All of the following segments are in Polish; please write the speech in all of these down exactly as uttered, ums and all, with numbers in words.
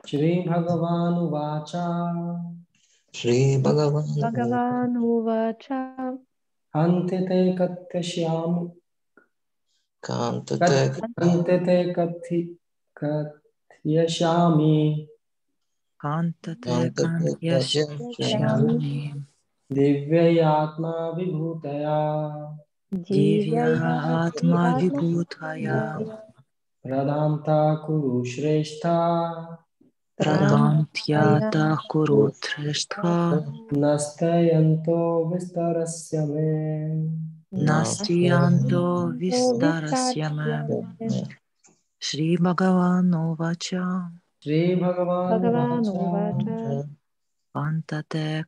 Shri Bhagavan Vacha Shri Bhagavan Bhagavan Uvacha Antite Katyashyam Kantate Antite Kathi Katyashyami Kantate Kantate Kantyashyami Divyayatma Vibhutaya Divya Divyayati Atma Atma Vibhutaya Pradanta Kuru Shrestha Pradantyata Kurutreshtha Nastayanto Vistarasya Me Nastiyanto Vistarasyama Shri Bhagavan Uvacha Shri Bhagavan Bhagavan Vacha Uvacha Pantate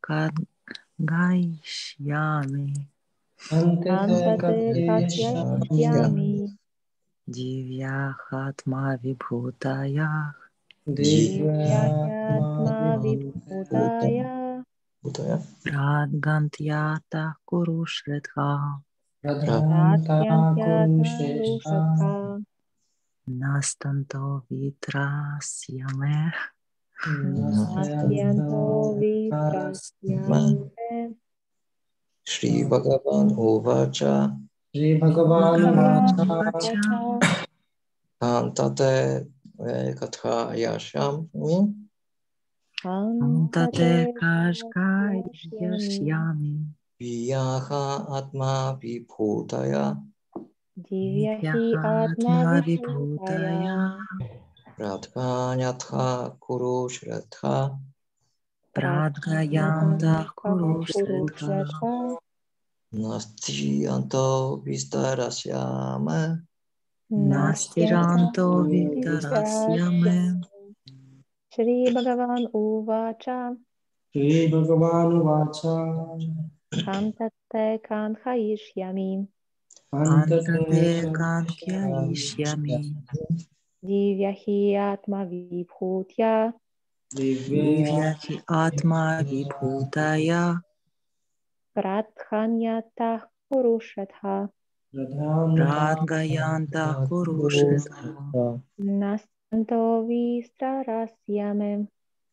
Kadgaishyami Antite Antate Katyashyami Katyashyami Divya Atma Vibhutaya Divyatma Divyayatma Vibhutaya Vibhutaya Pradgantyata Kurushretha Pradhanta Kuru Pradyantyata Shrestha Rushatha Nastanto Vitrasyame Nastyanto Vitrasyame Shri Bhagavan Uvacha Shri Bhagavan Bhagavan Vacha Uvacha Kantate Kathayashyam Antate Antate Katyashyami Kashkaishyami Viyaha Atma Vibhutaya Divyahi Atma Atma Vibhutaya Vibhutaya Pradhanyatha Kuru Shraddha Pradgayanta Pradhanatha Kurushretha Purushatha Nastiyanto Vistarasyama Nastiranto Nastyanto Vitarasyame Vitrasyami Shri Bhagavan Uvacha Shri Bhagavan Vacha Kantate Kanchayishyami Antate Antate Kankyayishyami Divyahi Atma Vibhutya Divyaya Divyahi Atma Vibhutaya Pradhanyatah Purushatha Pradhanta Pradgayanta Kurushretha Nastanto Vistrarasyame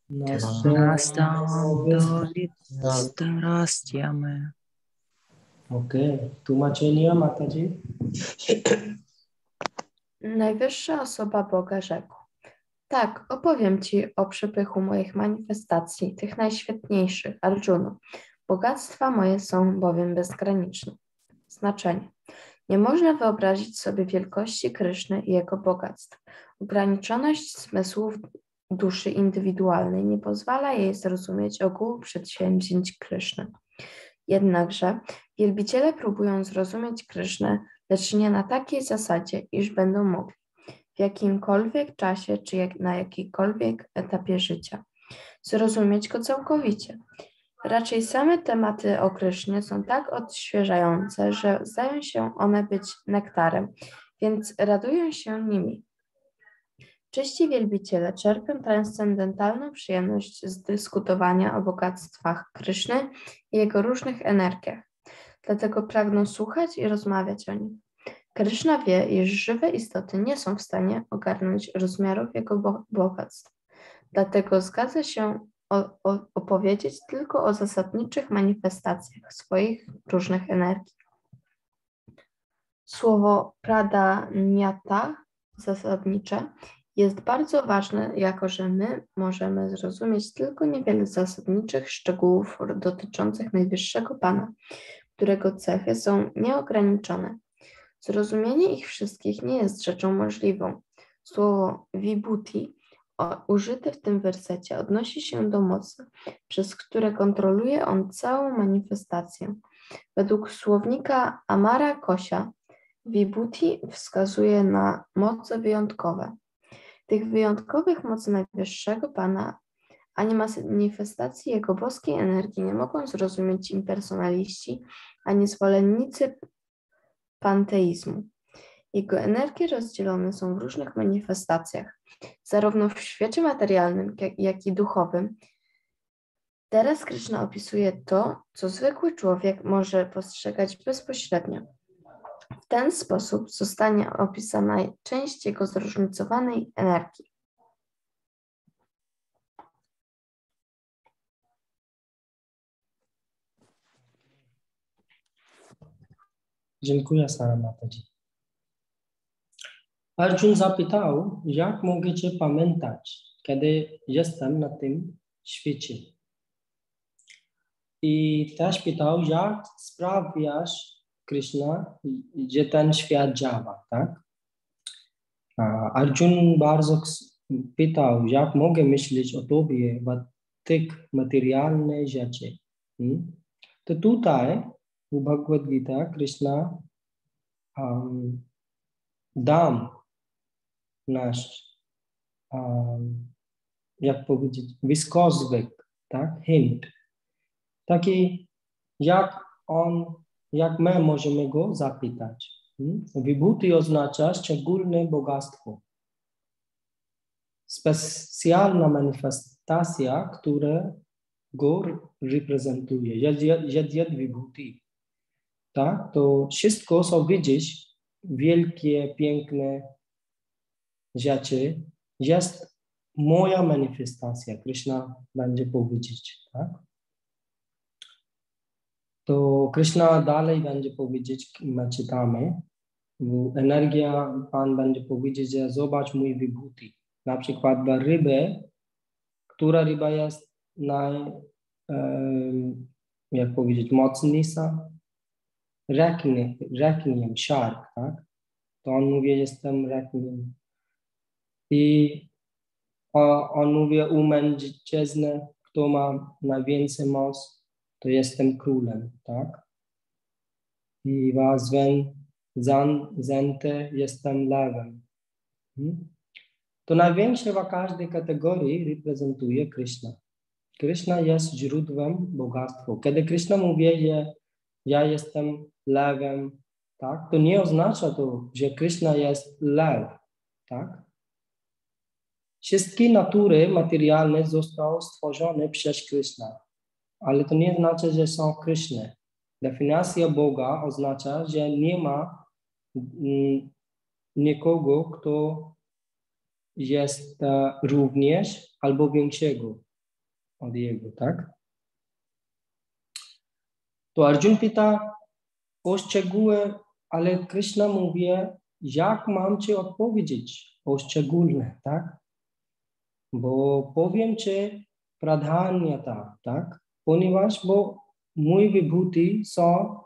Nastanto Vitarasyame. Okay, tłumaczenia Mataji. Najwyższa osoba Boga rzekł: tak, opowiem Ci o przepychu moich manifestacji, tych najświetniejszych, Arjunu. Bogactwa moje są bowiem bezgraniczne. Znaczenie. Nie można wyobrazić sobie wielkości Kryszny i jego bogactw. Ograniczoność zmysłów duszy indywidualnej nie pozwala jej zrozumieć ogółu przedsięwzięć Kryszny. Jednakże wielbiciele próbują zrozumieć Krysznę, lecz nie na takiej zasadzie, iż będą mogli w jakimkolwiek czasie czy jak na jakikolwiek etapie życia zrozumieć go całkowicie. Raczej same tematy o Krysznie są tak odświeżające, że zdają się one być nektarem, więc radują się nimi. Czyści wielbiciele czerpią transcendentalną przyjemność z dyskutowania o bogactwach Kryszny i jego różnych energiach. Dlatego pragną słuchać i rozmawiać o nim. Kryszna wie, iż żywe istoty nie są w stanie ogarnąć rozmiarów jego bo- bogactw. Dlatego zgadza się o, o, opowiedzieć tylko o zasadniczych manifestacjach swoich różnych energii. Słowo pradanyata, zasadnicze, jest bardzo ważne, jako że my możemy zrozumieć tylko niewiele zasadniczych szczegółów dotyczących Najwyższego Pana, którego cechy są nieograniczone. Zrozumienie ich wszystkich nie jest rzeczą możliwą. Słowo vibhuti o, użyte w tym wersecie odnosi się do mocy, przez które kontroluje on całą manifestację. Według słownika Amara Kosia vibhuti wskazuje na moce wyjątkowe. Tych wyjątkowych mocy Najwyższego Pana ani manifestacji Jego boskiej energii nie mogą zrozumieć impersonaliści, ani zwolennicy panteizmu. Jego energie rozdzielone są w różnych manifestacjach, zarówno w świecie materialnym, jak i duchowym. Teraz Kryszna opisuje to, co zwykły człowiek może postrzegać bezpośrednio. W ten sposób zostanie opisana część jego zróżnicowanej energii. Dziękuję, Sara Mataji. Arjun zapytał, jak mogę Cię pamiętać, kiedy jestem na tym świecie. I też pytał, jak sprawiasz, Krishna, że ten świat działa, tak? A Arjun bardzo pytał, jak mogę myśleć o Tobie w tych materialnych rzeczach. Hmm? To tutaj, w Bhagavad Gita, Krishna um, dam nasz, um, jak powiedzieć, wskazówek, tak? Hint. Taki, jak on, jak my możemy go zapytać. Hmm? Vibhuti oznacza szczególne bogactwo. Specjalna manifestacja, która go reprezentuje. Jad jad vibhuti. Tak? To wszystko, co widzisz, wielkie, piękne rzeczy, jest moja manifestacja. Krishna będzie powiedzieć. Tak? To Krishna dalej będzie powiedzieć, my czytamy, energia, Pan będzie powiedzieć, że zobacz mój vibhuti. Na przykład dla ryby, która ryba jest naj, um, jak powiedzieć, mocniejsza, requiem, shark, tak? To on mówi, jestem requiem. I on mówi u mężczyzny, kto ma najwięcej moc, to jestem królem, tak? I was wen zente jestem lewem. Hmm? To największe w każdej kategorii reprezentuje Krishna. Krishna jest źródłem bogactwa. Kiedy Krishna mówi, że ja jestem lewem, tak, to nie oznacza to, że Krishna jest lew, tak? Wszystkie natury materialne zostały stworzone przez Krishna, ale to nie znaczy, że są Krishna. Definicja Boga oznacza, że nie ma mm, nikogo, kto jest uh, również albo większego od Jego, tak? To Arjun pyta o szczegóły, ale Krishna mówi, jak mam Ci odpowiedzieć o szczególne, tak? Bo powiem Ci pradhanyata, tak? Ponieważ bo mój vibhuti są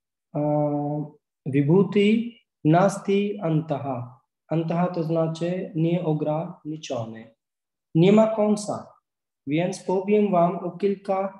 uh, vibhuti nasti antaha. Antaha to znaczy nieograniczony. Nie ma końca. Więc powiem Wam o kilka,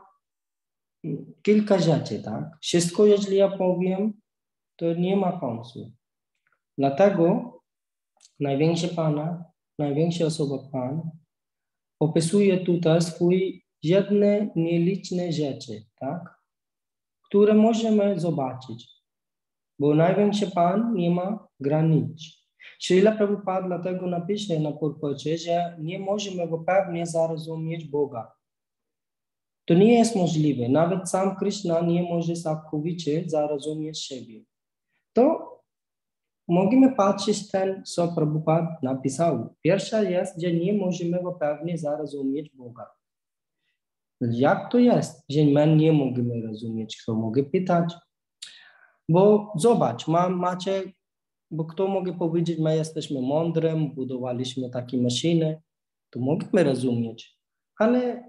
kilka rzeczy, tak? Wszystko, jeżeli ja powiem, to nie ma końca. Dlatego największy Pana, największa osoba Pan opisuje tutaj swój jedne nieliczne rzeczy, tak? Które możemy zobaczyć. Bo największy Pan nie ma granic. Srila Prabhupada dlatego napisze na purporcie, że nie możemy pewnie zrozumieć Boga. To nie jest możliwe. Nawet sam Krishna nie może całkowicie zrozumieć siebie. To możemy patrzeć ten, co Prabhupada napisał. Pierwsza jest, że nie możemy pewnie zrozumieć Boga. Jak to jest, że my nie możemy rozumieć? Kto mogę pytać? Bo zobacz, ma, macie, bo kto może powiedzieć, my jesteśmy mądrym, budowaliśmy takie maszyny, to możemy rozumieć. Ale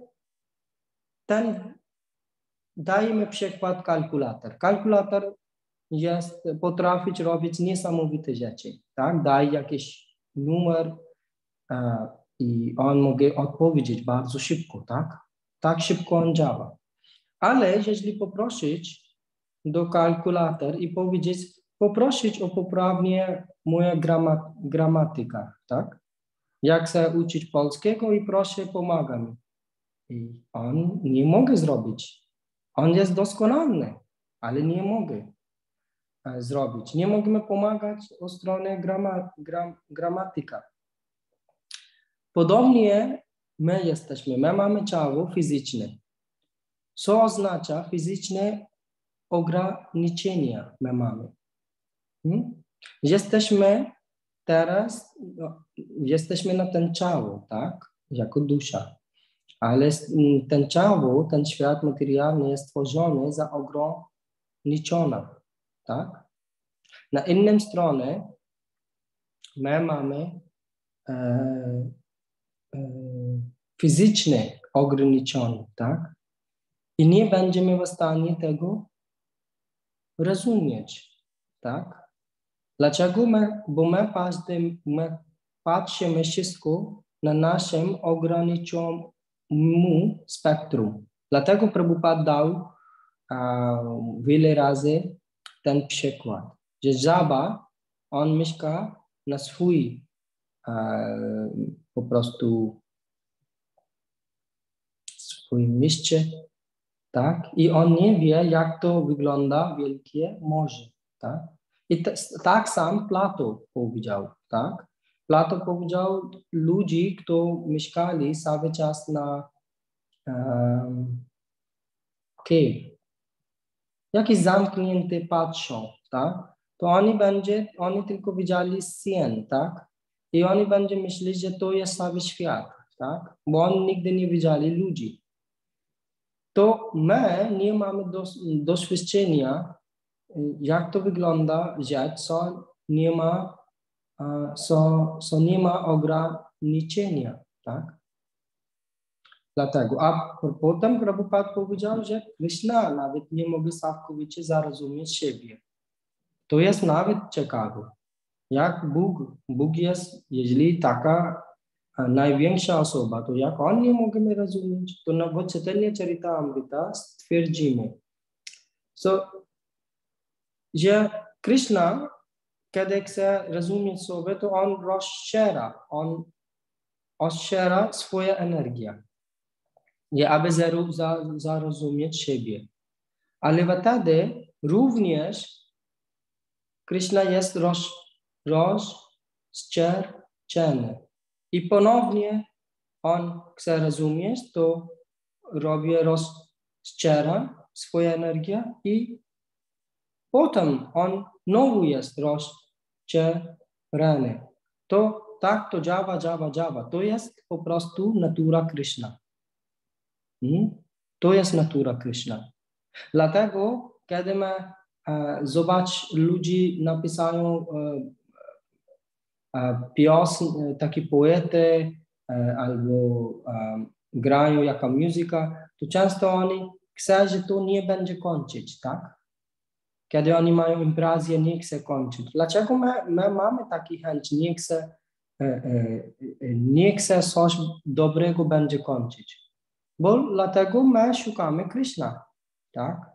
ten, dajmy przykład kalkulator. Kalkulator jest, potrafi robić niesamowite rzeczy. Tak? Daj jakiś numer uh, i on może odpowiedzieć bardzo szybko. Tak? Tak szybko on działa. Ale jeżeli poprosić do kalkulatora i powiedzieć, poprosić o poprawnie moja gramat, gramatyka, tak? Jak chcę uczyć polskiego i proszę, pomaga mi. I on nie może zrobić. On jest doskonały, ale nie mogę zrobić. Nie możemy pomagać o stronie grama, gram, gramatyka. Podobnie my jesteśmy, my mamy ciało fizyczne. Co oznacza fizyczne ograniczenia my mamy? Hmm? Jesteśmy teraz, no, jesteśmy na ten ciało, tak? Jako dusza. Ale ten ciało, ten świat materialny jest stworzony za ograniczona, tak? Na innym stronie my mamy e, e, fizyczne ograniczenia, tak? I nie będziemy w stanie tego rozumieć, tak? Dlaczego my? Bo my, każdy, my patrzymy wszystko na naszym ograniczonym spektrum. Dlatego Prabhupada dał uh, wiele razy ten przykład, że żaba, on mieszka na swój uh, po prostu swoim mieście, tak? I on nie wie, jak to wygląda wielkie morze, tak? I t- tak sam Plato powiedział, tak? Plato powiedział ludzi, którzy mieszkali cały czas na um, cave. Jakiś zamknięty patrzą, tak? To oni będzie, oni tylko widzieli sen, tak? I oni będą myśleć, że to jest cały świat, tak? Bo oni nigdy nie widzieli ludzi. To my nie mamy dos, doświadczenia, jak to wygląda rzecz, co nie ma, co, co nie ma ograniczenia, tak? Dlatego, a potem Prabhupada powiedział, że Krishna nawet nie może całkowicie zrozumieć siebie. To jest nawet ciekawe. Jak Bóg, Bóg jest, jeżeli taka największa osoba, to jak On nie możemy rozumieć, to na Chaitanya Charitamrita stwierdzimy, so, że Krishna, kiedy chce rozumieć sobie, to On rozszerza, On rozszerza swoją energię, aby zrozumieć siebie. Ale wtedy również Krishna jest roz, rozszerzony. I ponownie On chce rozumieć, to robi rozszerza swoją energię i potem On znowu jest rozszerzony. To tak to działa, działa, działa. To jest po prostu natura Krishna. Hmm? To jest natura Krishna. Dlatego, kiedy my e, zobacz, ludzi napisają e, e, piosn, e, takie poety e, albo e, grają jaka muzyka, to często oni chcą, że to nie będzie kończyć, tak? Kiedy oni mają imprezję, nie chce kończyć. Dlaczego my, my mamy taki chęć, nie chce, e, e, nie chce coś dobrego będzie kończyć? Bo dlatego my szukamy Krishna, tak?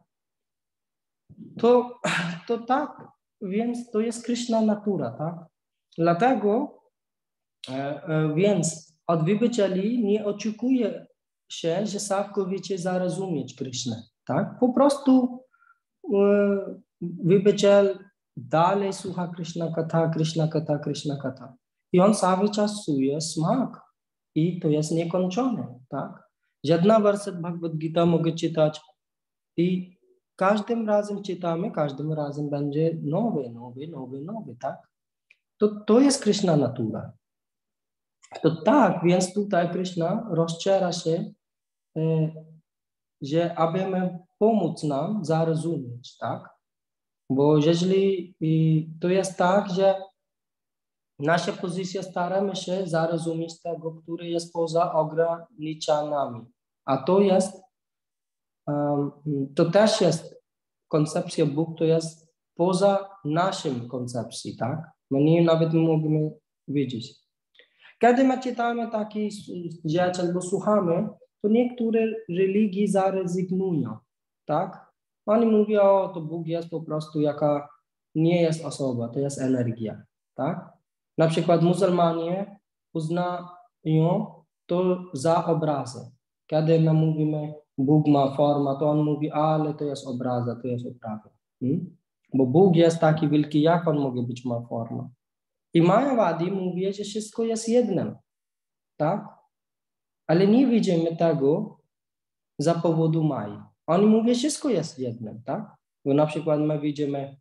To, to tak, więc to jest Krishna natura, tak? Dlatego, e, e, więc od wielbicieli nie oczekuje się, że całkowicie zrozumieć Krishnę, tak? Po prostu e, wielbiciel dalej słucha Krishna Katha, Krishna Katha, Krishna Katha. I on cały czas czuje smak. I to jest niekończone, tak? Żadna werset Bhagavad Gita mogę czytać i każdym razem czytamy, każdym razem będzie nowy, nowy, nowy, nowy, tak? To, to jest Krishna natura. To tak, więc tutaj Krishna rozszerza się, e, że aby my pomóc nam zrozumieć, tak? Bo jeżeli to jest tak, że nasza pozycja staramy się zrozumieć tego, który jest poza ograniczeniami. A to jest, um, to też jest koncepcja Bóg, to jest poza naszym koncepcji, tak? My nie nawet nie możemy wiedzieć. Kiedy my czytamy takie rzeczy albo słuchamy, to niektóre religie zarezygnują, tak? Oni mówią, o, to Bóg jest po prostu jaka nie jest osoba, to jest energia, tak? Na przykład muzułmanie uznają to za obrazy. Kiedy my mówimy, Bóg ma formę, to on mówi, ale to jest obraza, to jest obraza. Hmm? Bo Bóg jest taki wielki, jak on może być ma formę. I Mayavadi mówi, że wszystko jest jednym, tak? Ale nie widzimy tego za powodu Mai. Oni mówią, że wszystko jest jednym, tak? Bo na przykład my widzimy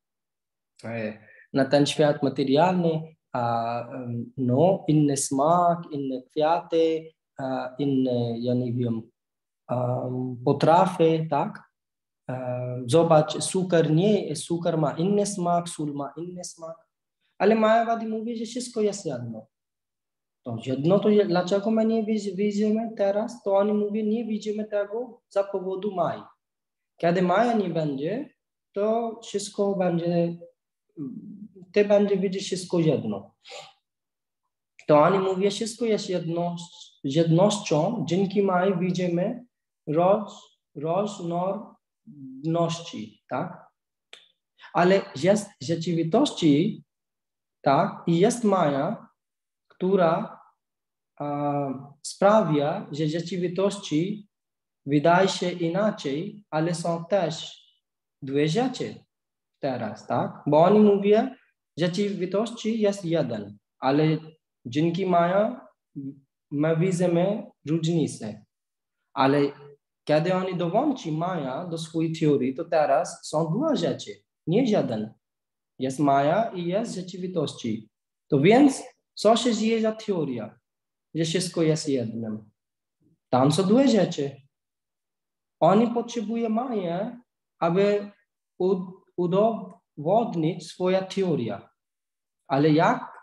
na ten świat materialny, a no, inny smak, inne kwiaty, inne, ja nie wiem, um, potrawy, tak? e, zobacz, cukier nie, cukier ma inny smak, sól ma inny smak, ale Majawadi mówi, że wszystko jest jedno. To jedno to je, dlaczego my nie widzimy teraz, to oni mówią, nie widzimy tego za powodu Maji. Kiedy Maja nie będzie, to wszystko będzie, ty będzie widzieć wszystko jedno. To oni mówią, wszystko jest jedno, jednością, dzięki Maji widzimy roz, różnorodności, tak? Ale jest w rzeczywistości, tak, i jest Maja, która a, sprawia, że w rzeczywistości wydaje się inaczej, ale są też dwie rzeczy teraz, tak? Bo oni mówią, że w rzeczywistości jest jeden, ale dzięki Maja my widzimy różnice. Ale kiedy oni dołączą Maja do swojej teorii, to teraz są dwie rzeczy, nie jeden. Jest Maja i jest rzeczywistości. To więc co się dzieje za teoria, że wszystko jest jednym? Tam są dwie rzeczy. Oni potrzebują Maję, aby udowodnić swoją teorię. Ale jak,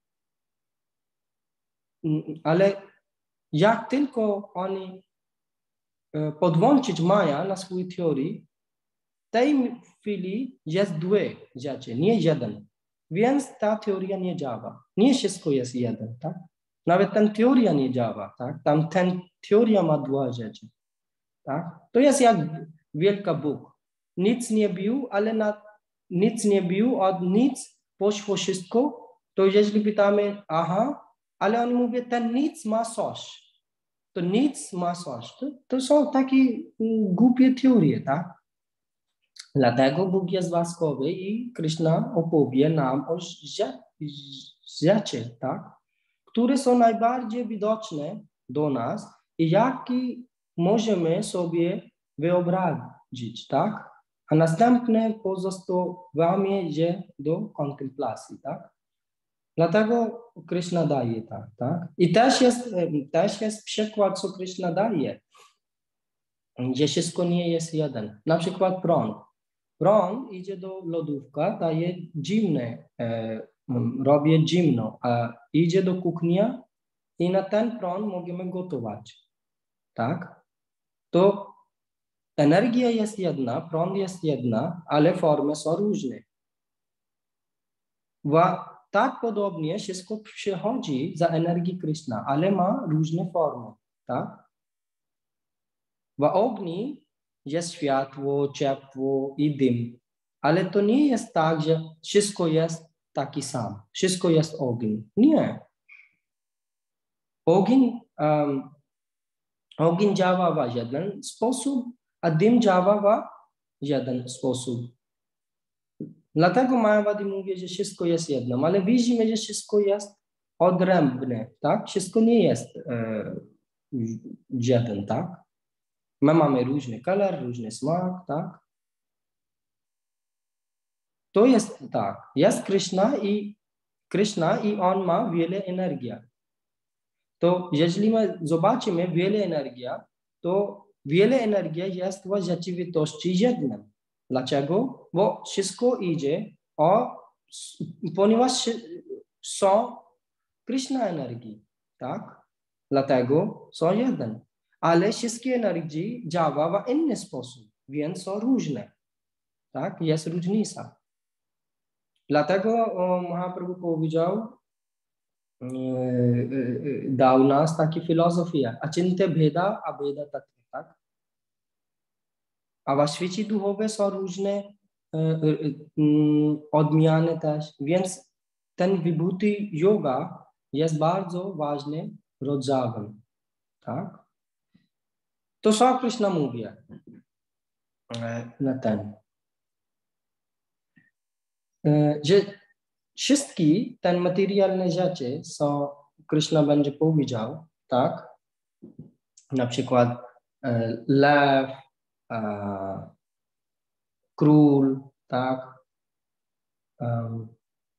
ale jak tylko oni podłączyć Maję na swojej teorii, w tej chwili jest dwie rzeczy, nie jeden. Więc ta teoria nie działa. Nie wszystko jest jeden, tak? Nawet ta teoria nie działa, tak? Tam ten teoria ma dwie rzeczy, tak? To jest jak wielka Bóg. Nic nie był, ale na, nic nie był, od nic poszło wszystko. To jeżeli pytamy, aha, ale on mówi, ten nic ma coś. To nic ma coś. To, to są takie głupie teorie, tak? Dlatego Bóg jest łaskawy i Krishna opowie nam o rzeczy, tak? Które są najbardziej widoczne do nas i jakie możemy sobie wyobrazić, tak? A następnie pozostawiamy je do kontemplacji, tak? Dlatego Krishna daje tak, tak? I też jest, też jest przykład, co Krishna daje, gdzie wszystko nie jest jeden. Na przykład prąd. Prąd idzie do lodówka, daje zimne, e, robi zimno, a idzie do kuchni i na ten prąd możemy gotować, tak? To energia jest jedna, prąd jest jedna, ale formy są różne. Wa, tak podobnie wszystko przychodzi za energię Krishna, ale ma różne formy, tak? W ogniu jest światło, ciepło i dym, ale to nie jest tak, że wszystko jest taki sam, wszystko jest ogień. Nie. Ogień, um, ogień działa w jeden sposób, a dym działa w jeden sposób. Dlatego Majawadi mówi, że wszystko jest jedno, ale widzimy, że wszystko jest odrębne, tak? Wszystko nie jest e, jeden, tak? My mamy różny kolor, różny smak, tak? To jest tak. Jest Krishna i Krishna i on ma wiele energii. To jeżeli my zobaczymy wiele energii, to wiele energii jest w rzeczywistości jednym. Dlaczego? Bo wszystko idzie, o, ponieważ są Krishna energii, tak? Dlatego są jeden. Ale wszystkie energie działa w inny sposób, więc są różne, tak? Jest różnica. Dlatego o, Mahaprabhu powiedział, e, e, dał nas taką filozofię, aczynte bheda, abheda tattva, tak? A w świecie duchowe są różne e, e, odmiany też, więc ten vibhuti yoga jest bardzo ważnym rodzajem, tak? To co Krishna mówi e, na ten. Że wszystkie te materialne rzeczy, co Krishna będzie powiedział, tak? Na przykład e, lew, e, król, tak? Um,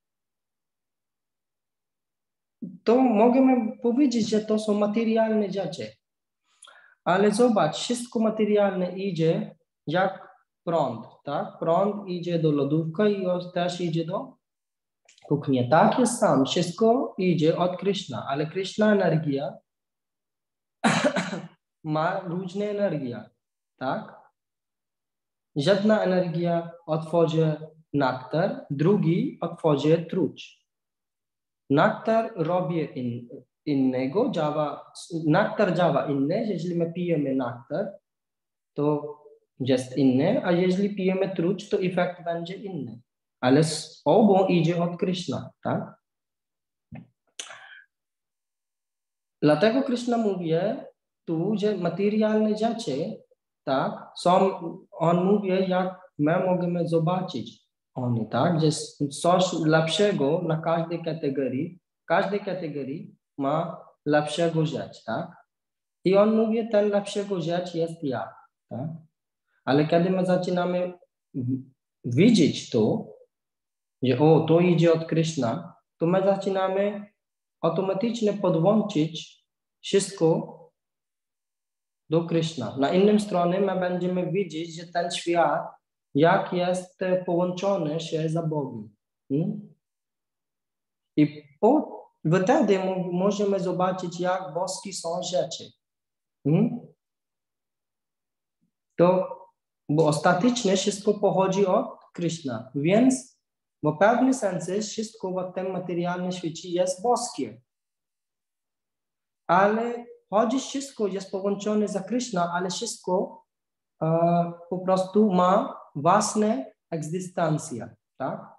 to możemy powiedzieć, że to są materialne rzeczy. Ale zobacz, wszystko materialne idzie, jak prąd, tak? Prąd idzie do lodówki i też idzie do kuchni. Tak jest sam, wszystko idzie od Krishna, ale Krishna energia ma różne energie, tak? Jedna energia otworzy nektar, drugi otworzy truć. Nektar robi in, innego, działa, nektar działa inny, jeżeli my pijemy nektar, to jest inny, a jeżeli pijemy truć, to efekt będzie inny. Ale z obu idzie od Krishna, tak? Dlatego Krishna mówi tu, że materialne rzeczy, tak, są, on mówi, jak my możemy zobaczyć oni, tak, że coś lepszego na każdej kategorii, każdej kategorii ma lepszego rzecz, tak? I on mówi, ten lepszego rzecz jest ja, tak? Ale kiedy my zaczynamy widzieć to, że o, to idzie od Krishna, to my zaczynamy automatycznie podłączyć wszystko do Krishna. Na innym stronie my będziemy widzieć, że ten świat, jak jest połączony się z Bogiem. Hmm? I po, wtedy możemy zobaczyć, jak boskie są rzeczy. Hmm? To, bo ostatecznie wszystko pochodzi od Krishna. Więc w pewnym sensie wszystko w tym materialnym świecie jest boskie. Ale choć wszystko jest połączone z Krishna, ale wszystko uh, po prostu ma własną egzystencję, tak?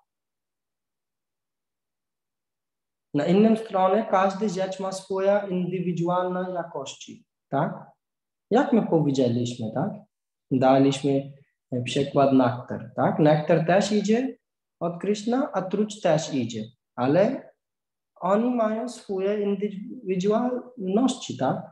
Na innym stronie każda rzecz ma swoje indywidualne jakości, tak? Jak my powiedzieliśmy, tak? Daliśmy przykład nektar, tak? Nektar też idzie od Krishna, a truć też idzie, ale oni mają swoje indywidualności, tak?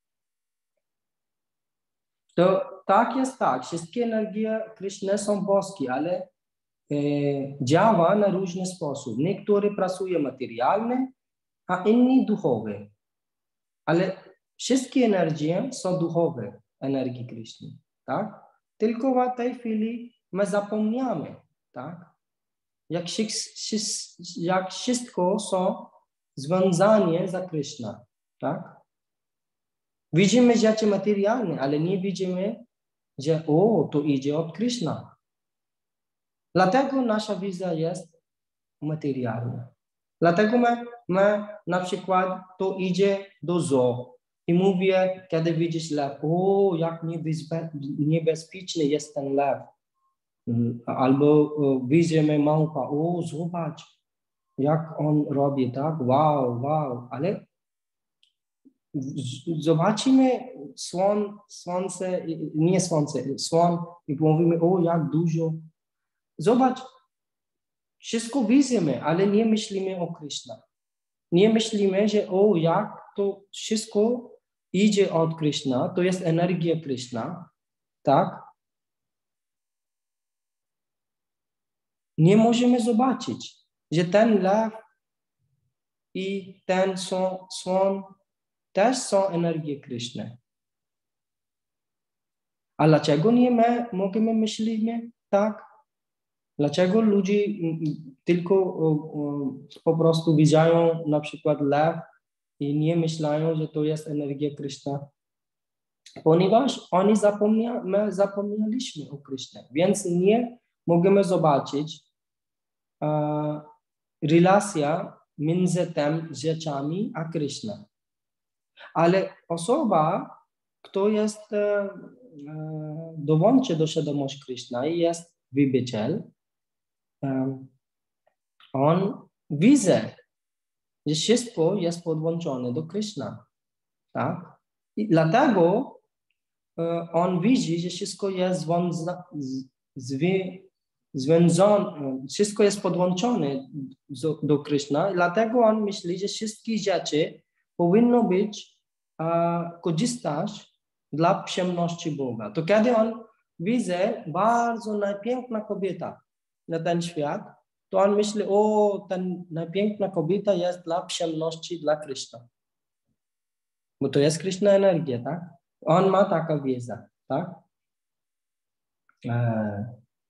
To tak jest tak, wszystkie energie Krishna są boskie, ale e, działa na różny sposób. Niektóre pracują materialnie, a inni duchowe. Ale wszystkie energie są duchowe, energii Krishna, tak? Tylko w tej chwili my zapomniamy, tak? Jak, jak wszystko są związane z Krishna, tak? Widzimy rzeczy materialne, ale nie widzimy, że o, to idzie od Krishna. Dlatego nasza wizja jest materialna. Dlatego my, my na przykład to idzie do zoo i mówię, kiedy widzisz lew, o, jak niebezpie, niebezpieczny jest ten lew. Albo widzimy małpa, o, zobacz, jak on robi, tak? Wow, wow, ale zobaczymy słon, słońce, nie słońce, słon i mówimy, o, jak dużo. Zobacz, wszystko widzimy, ale nie myślimy o Krishna. Nie myślimy, że o, jak to wszystko idzie od Krishna, to jest energia Krishna, tak? Nie możemy zobaczyć, że ten lew i ten słon też są energie Krishna. A dlaczego nie my możemy myślimy tak? Dlaczego ludzie tylko po prostu widziają na przykład lew i nie myślają, że to jest energia Krishna? Ponieważ oni zapomnia, my zapomnieliśmy o Krishna, więc nie możemy zobaczyć uh, relacja między tymi rzeczami a Krishna. Ale osoba, która jest e, dołączy do świadomości Krishna i jest wybiciel, e, on widzi, że wszystko jest podłączone do Krishna. Tak? I dlatego e, on widzi, że wszystko jest związane, wszystko jest podłączone do, do Krishna. I dlatego on myśli, że wszystkie rzeczy powinno być uh, korzystać dla przyjemności Boga. To kiedy on widzi bardzo najpiękna kobieta na ten świat, to on myśli, o, ten najpiękna kobieta jest dla przyjemności dla Krishna. Bo to jest Krishna energia, tak? On ma taką wiedzę, tak? e,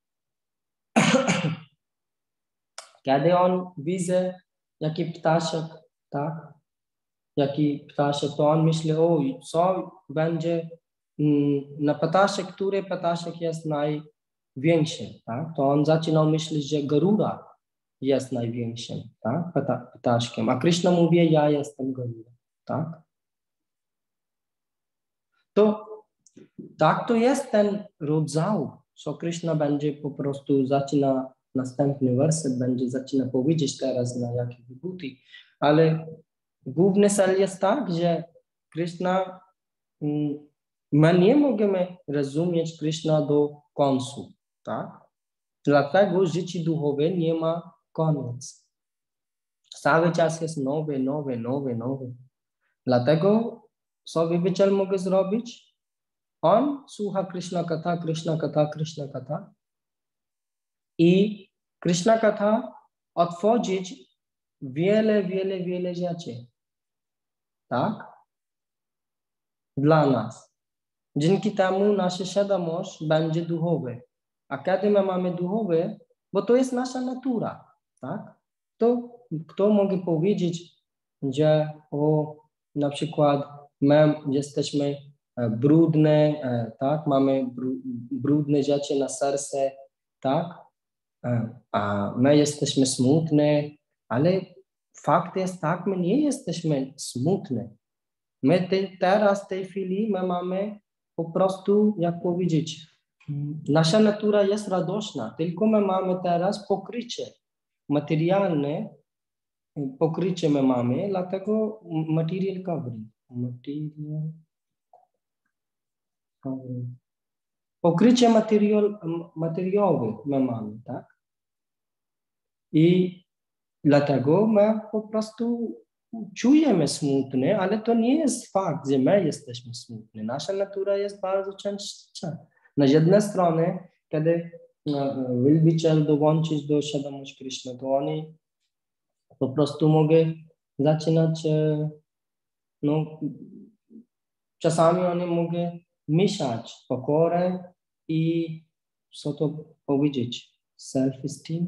kiedy on widzi jaki ptaszek, tak? Jaki ptaszek, to on myśli, o, co będzie mm, na ptaszek, który ptaszek jest największy, tak? To on zaczynał myśleć, że Garuda jest największym, tak? Pta, ptaszkiem. A Krishna mówi, ja jestem Garuda, tak? To tak to jest ten rodzaj, co Krishna będzie po prostu zaczyna następny werset, będzie zaczyna powiedzieć teraz na jakie wybudki, ale główny cel jest tak, że Krishna, my nie możemy rozumieć Krishna do końca, tak? Dlatego życie duchowe nie ma koniec. Cały czas jest nowe, nowe, nowe, nowe. Dlatego co wybiciel może zrobić? On słucha Krishna Katha, Krishna Katha, Krishna Katha. I Krishna Katha otworzyć wiele, wiele, wiele rzeczy. Tak? Dla nas. Dzięki temu nasza świadomość będzie duchowa. A kiedy my mamy duchowe, bo to jest nasza natura. Tak? To kto może powiedzieć, że o, na przykład my jesteśmy brudne, tak? Mamy brudne rzeczy na serce, tak? A my jesteśmy smutne, ale fakt jest tak, my nie jesteśmy smutne. My te, teraz, w tej chwili, my mamy po prostu, jak powiedzieć, nasza natura jest radosna, tylko my mamy teraz pokrycie materialne, pokrycie my mamy, dlatego material covering. Material covering. Pokrycie materiał, materiałowe my mamy, tak? I dlatego my po prostu czujemy smutne, ale to nie jest fakt, że my jesteśmy smutni. Nasza natura jest bardzo częstsza. Na jednej stronie, kiedy wielbiciel dołączyć do świadomości Krishna, to oni po prostu mogą zaczynać, no, czasami oni mogą mieszać pokorę i co to powiedzieć, self-esteem.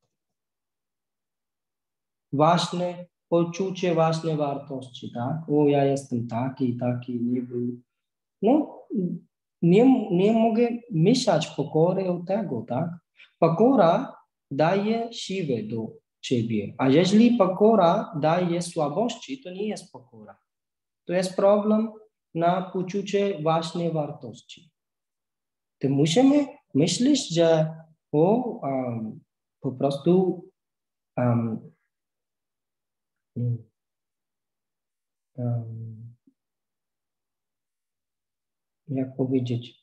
Ważne poczucie własnej wartości, tak? O, ja jestem taki, taki, nie był. No, nie, nie mogę mieszać pokory od tego, tak? Pokora daje siłę do ciebie, a jeżeli pokora daje słabości, to nie jest pokora. To jest problem na poczucie własnej wartości. To musimy myśleć, że o, um, po prostu um, um, jak powiedzieć,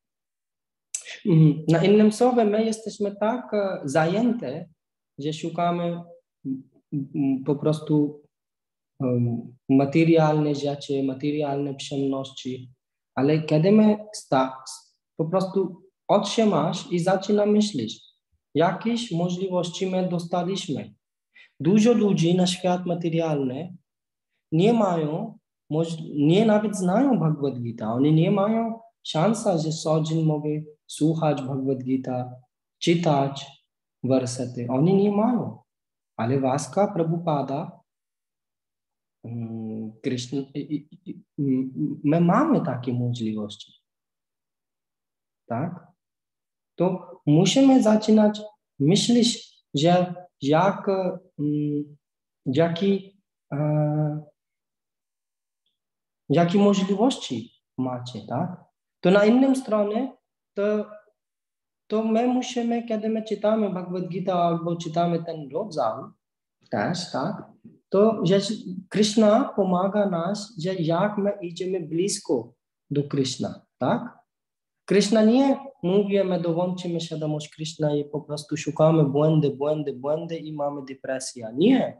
na innym słowie my jesteśmy tak zajęte, że szukamy po prostu um, materialne rzeczy, materialne przyjemności, ale kiedy my sta, po prostu otrzymasz i zaczyna myśleć, jakieś możliwości my dostaliśmy. Dużo ludzi na świat materialny nie mają, nie nawet znają Bhagavad Gita. Oni nie mają szansy, że codziennie mogą słuchać Bhagavad Gita, czytać wersety. Oni nie mają. Ale łaska Prabhupada, Krishna, my mamy takie możliwości. Tak? To musimy zaczynać myśleć, że jak, jaki, jakie możliwości macie, tak? To na innym stronie, to, to my musimy, kiedy my czytamy Bhagavad Gita albo czytamy ten rodzaj też, tak? To że Krishna pomaga nas, że jak my idziemy blisko do Krishna, tak? Krishna nie mówi, my dołączymy świadomość Krishna i po prostu szukamy błędy, błędy, błędy i mamy depresję. Nie.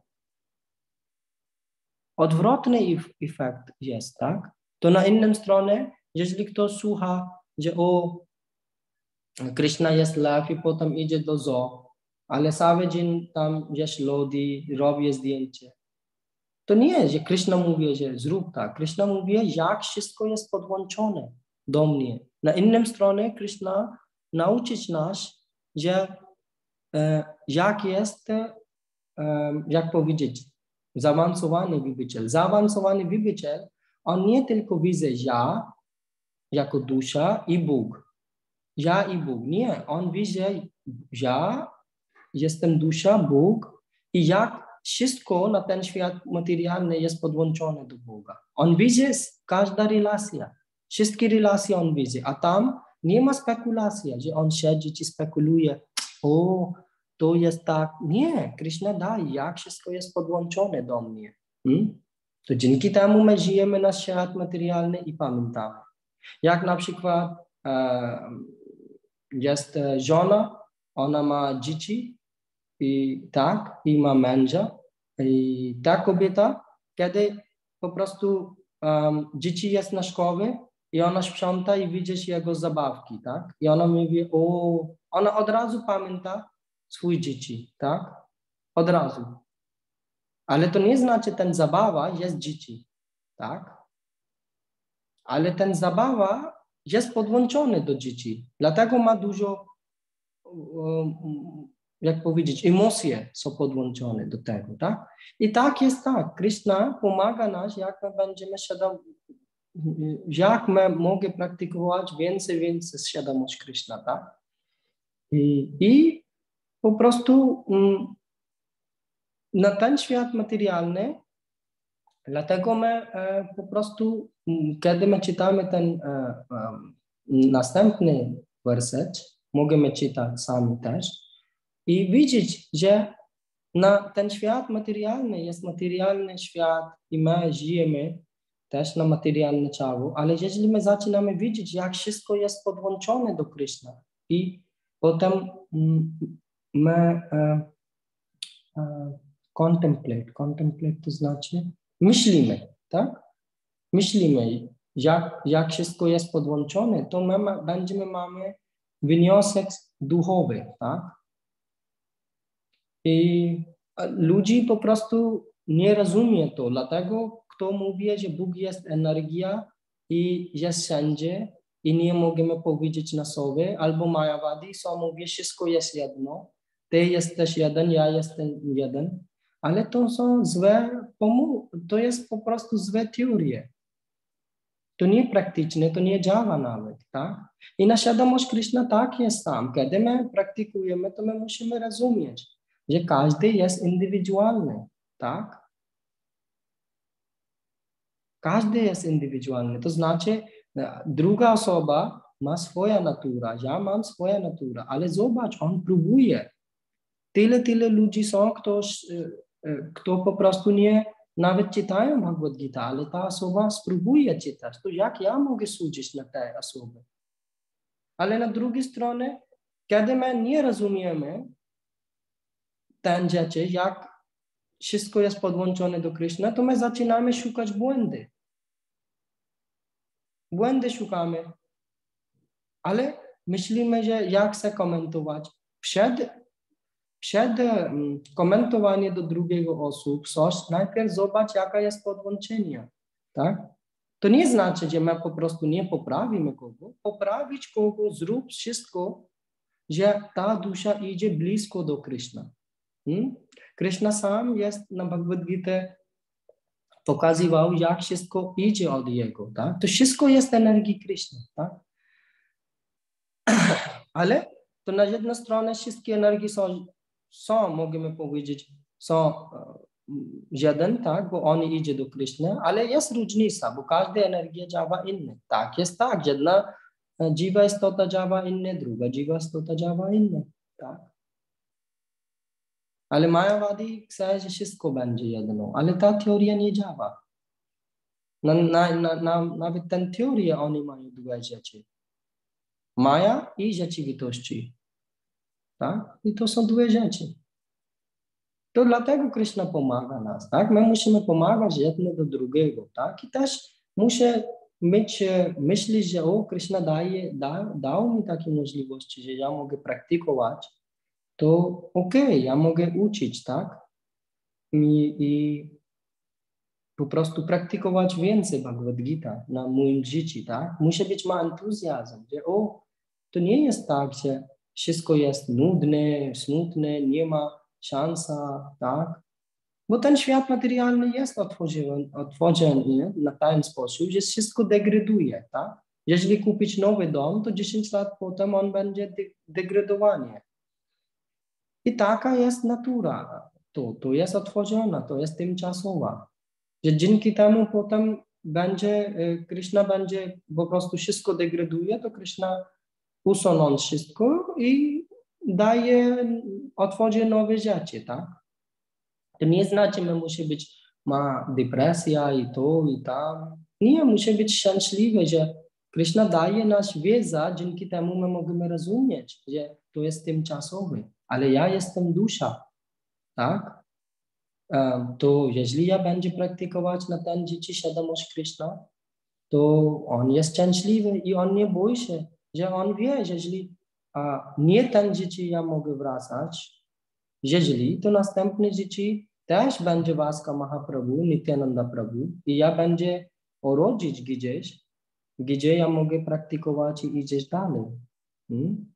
Odwrotny efekt jest, tak? To na innym stronie, jeżeli ktoś słucha, że o, Krishna jest lew i potem idzie do zoo, ale cały dzień tam jest lody, robi zdjęcie. To nie, że Krishna mówi, że zrób tak. Krishna mówi, jak wszystko jest podłączone do mnie. Na innym stronie Krishna nauczyć nas, że e, jak jest, e, jak powiedzieć, zaawansowany wielbiciel. Zaawansowany wielbiciel, on nie tylko widzi ja jako dusza i Bóg. Ja i Bóg. Nie, on widzi ja, jestem dusza, Bóg i jak wszystko na ten świat materialny jest podłączone do Boga. On widzi każda relacja. Wszystkie relacje on widzi, a tam nie ma spekulacji, że on siedzi i spekuluje, o, to jest tak. Nie, Krishna daje, jak wszystko jest podłączone do mnie. Hmm? To dzięki temu my żyjemy na świat materialny i pamiętamy. Jak na przykład e, jest żona, ona ma dzieci, i tak, i ma męża. I ta kobieta, kiedy po prostu um, dzieci jest na szkole i ona sprząta i widzisz jego zabawki, tak? I ona mówi, o, ona od razu pamięta swoje dzieci, tak? Od razu. Ale to nie znaczy, że ten zabawa jest dzieci, tak? Ale ten zabawa jest podłączony do dzieci. Dlatego ma dużo, um, jak powiedzieć, emocje są podłączone do tego, tak? I tak jest tak. Krishna pomaga nas, jak my będziemy świadomi, jak my możemy praktykować więcej, więcej świadomość Krishna, tak? I, i po prostu um, na ten świat materialny, dlatego my e, po prostu, kiedy my czytamy ten e, e, następny werset, możemy czytać sami też i widzieć, że na ten świat materialny jest materialny świat i my żyjemy też na materialne ciało, ale jeżeli my zaczynamy widzieć, jak wszystko jest podłączone do Krishna i potem mm, my e, e, contemplate, contemplate to znaczy myślimy, tak? Myślimy, jak, jak wszystko jest podłączone, to my ma, będziemy mamy wniosek duchowy, tak? I ludzi po prostu nie rozumie to, dlatego kto mówi, że Bóg jest energia i jest wszędzie i nie możemy powiedzieć na sobie, albo Mayavadi, co mówi, wszystko jest jedno, ty jesteś jeden, ja jestem jeden, ale to są złe, to jest po prostu złe teorie. To nie praktyczne, to nie działa nawet, tak? I na świadomość Krishna tak jest tam. Kiedy my praktykujemy, to my musimy rozumieć, że każdy jest indywidualny, tak? Każdy jest indywidualny, to znaczy druga osoba ma swoja natura, ja mam swoja natura, ale zobacz, on próbuje. Tyle, tyle ludzi są, kto, kto po prostu nie nawet czytają Bhagavad Gita, ale ta osoba spróbuje czytać. To jak ja mogę sądzić na tej osobie? Ale na drugiej stronie, kiedy my nie rozumiemy ten rzeczy, jak wszystko jest podłączone do Krishna, to my zaczynamy szukać błędy. Błędy szukamy, ale myślimy, że jak chcę komentować. Przed Przed komentowaniem do drugiego osób, coś, najpierw zobacz, jaka jest podłączenie, tak? To nie znaczy, że my po prostu nie poprawimy kogo. Poprawić kogo, zrób wszystko, że ta dusza idzie blisko do Krishna. Hmm? Krishna sam jest na Bhagavad Gita pokazywał, jak wszystko idzie od Jego, tak? To wszystko jest energii Krishna, tak? Ale to na jedną stronę wszystkie energie są są, możemy powiedzieć, są jeden, tak, bo on idzie do Krishna, ale jest różnica, bo każda energia działa inna. Tak, jest tak, jedna dziwa istota działa inna, druga dziwa istota działa inna, tak. Ale Mayavadi chce, że wszystko będzie jedno, ale ta teoria nie działa. Na, na, na, na, nawet tę teorię oni mają dwie rzeczy. Maya i rzeczywistości. Tak? I to są dwie rzeczy. To dlatego Krishna pomaga nas, tak? My musimy pomagać jedno do drugiego, tak? I też muszę mieć, myśleć, że o, Krishna daje, da, dał mi takie możliwości, że ja mogę praktykować, to okej, okay, ja mogę uczyć, tak? I, I po prostu praktykować więcej Bhagavad Gita na moim życiu, tak? Muszę być ma entuzjazm, że o, to nie jest tak, że wszystko jest nudne, smutne, nie ma szansa, tak? Bo ten świat materialny jest otworzony, otworzony na ten sposób, że wszystko degraduje, tak? Jeżeli kupić nowy dom, to dziesięć lat potem on będzie de degradowany. I taka jest natura. To, to jest otworzona, to jest tymczasowa. Że dzięki temu potem będzie, Krishna będzie po prostu wszystko degraduje, to Krishna usuną wszystko i daje, otworzy nowe rzeczy, tak? To nie znaczy, że musi być, ma depresja i to i tam. Nie, musi być szczęśliwy, że Krishna daje nas wiedzę, dzięki temu my możemy rozumieć, że to jest tymczasowe. Ale ja jestem dusza, tak? To jeżeli ja będę praktykować na ten dzieci świadomość Krishna, to on jest szczęśliwy i on nie boi się, że on wie, że jeżeli a, nie ten dzieci ja mogę wracać, jeżeli to następne dzieci też będzie łaska Mahaprabhu, Nityananda Prabhu i ja będę urodzić gdzieś, gdzie ja mogę praktykować i iść dalej. Hmm?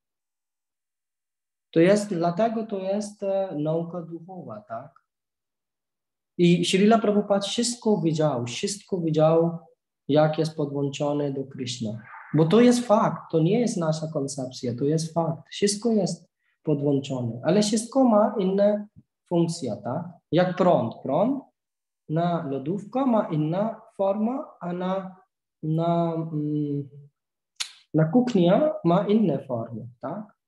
To jest, dlatego to jest e, nauka duchowa, tak? I Srila Prabhupada wszystko widział, wszystko widział, jak jest podłączone do Krishna. Bo to jest fakt, to nie jest nasza koncepcja, to jest fakt. Wszystko jest podłączone, ale wszystko ma inne funkcje, tak? Jak prąd. Prąd na lodówkę ma inna forma, a na, na, na kuchnia ma inne formy, tak?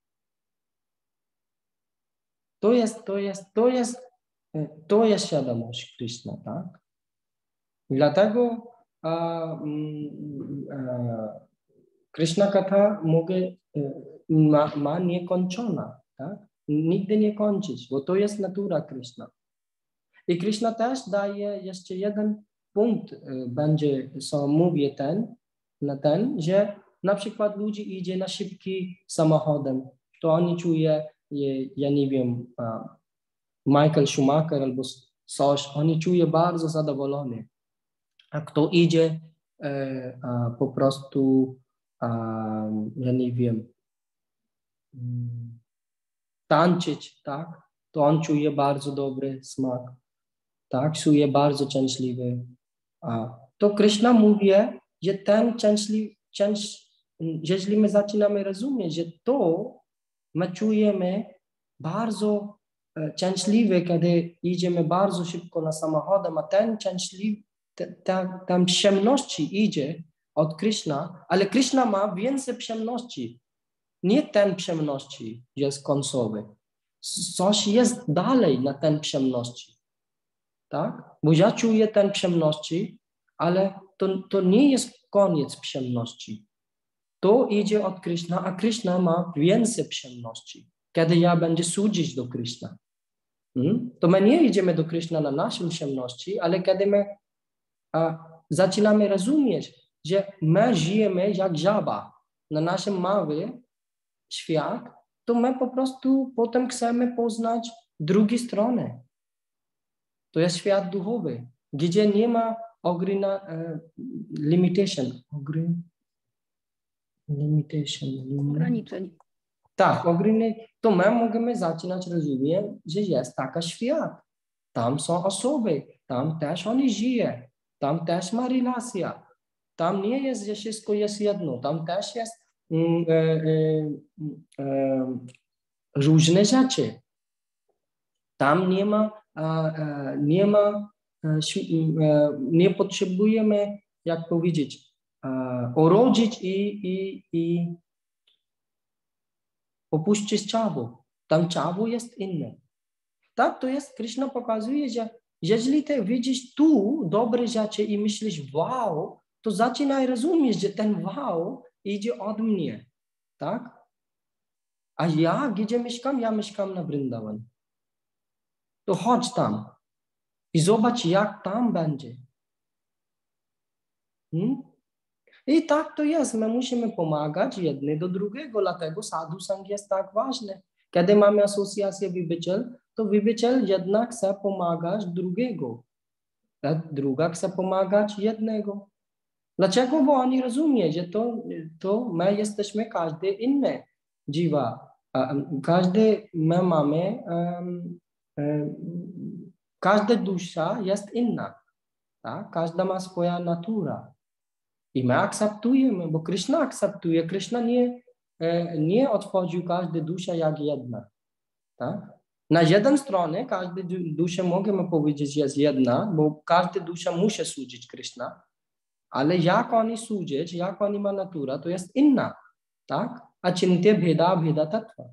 To jest, to jest, to jest, to jest świadomość Krishna, tak? Dlatego a, a, Krishna Katha mogę, ma, ma niekończona, tak? Nigdy nie kończyć, bo to jest natura Krishna. I Krishna też daje jeszcze jeden punkt, będzie, co mówię ten, na ten, że na przykład ludzie idzie na szybki samochodem, to oni czuje, ja nie wiem, Michael Schumacher albo coś, oni czuje bardzo zadowolony. A kto idzie e, a, po prostu, a, ja nie wiem, mm, tańczyć, tak? To on czuje bardzo dobry smak, tak? Czuje bardzo szczęśliwy. A to Krishna mówi, że ten szczęśliwy, szczęś, jeżeli my zaczynamy rozumieć, że to my czujemy bardzo szczęśliwy, kiedy idziemy bardzo szybko na samochodem, a ten szczęśliwy, tam przyjemności idzie od Krishna, ale Krishna ma więcej przyjemności. Nie ten przyjemności jest końcowy. Coś jest dalej na ten przyjemności. Tak? Bo ja czuję ten przyjemności, ale to, to nie jest koniec przyjemności. To idzie od Krishna, a Krishna ma więcej przyjemności. Kiedy ja będę służyć do Krishna. Hmm? To my nie idziemy do Krishna na naszą przyjemności, ale kiedy my a, zaczynamy rozumieć, że my żyjemy jak żaba na naszym małym świat, to my po prostu potem chcemy poznać drugą stronę. To jest świat duchowy, gdzie nie ma ogrina, uh, limitation. Ogrin, limitation. Ograniczeń. Tak, ograniczeń. To my możemy zaczynać rozumieć, że jest taki świat. Tam są osoby, tam też oni żyją, tam też ma relacja. Tam nie jest, że wszystko jest jedno, tam też jest mm, e, e, e, różne rzeczy. Tam nie ma, e, nie ma, e, nie potrzebujemy, jak powiedzieć, e, urodzić i, i, i opuścić ciało. Tam ciało jest inne. Tak, to jest, Krishna pokazuje, że jeżeli ty widzisz tu dobre rzeczy i myślisz wow, to zaczynaj rozumieć, że ten wow idzie od mnie. Tak? A ja, gdzie mieszkam? Ja mieszkam na Vrindavan. To chodź tam i zobacz, jak tam będzie. Hmm? I tak to jest. My musimy pomagać jedny do drugiego, dlatego sadhu sang jest tak ważny. Kiedy mamy asocjację Vibhicel, to Vibhicel jednak chce pomagać drugiego. A druga chce pomagać jednego. Dlaczego? Bo oni rozumieją, że to, to my jesteśmy każdy inny dziwa. Każdy my mamy, um, um, każda dusza jest inna. Tak? Każda ma swoja natura. I my akceptujemy, bo Krishna akceptuje. Krishna nie, nie otworzył każdą duszę jak jedna. Tak? Na jednej stronie każda dusza, możemy powiedzieć, jest jedna, bo każda dusza musi służyć Krishna. Ale jak oni służyć, jak oni ma natura, to jest inna. Tak? A czynte bheda bheda tattva.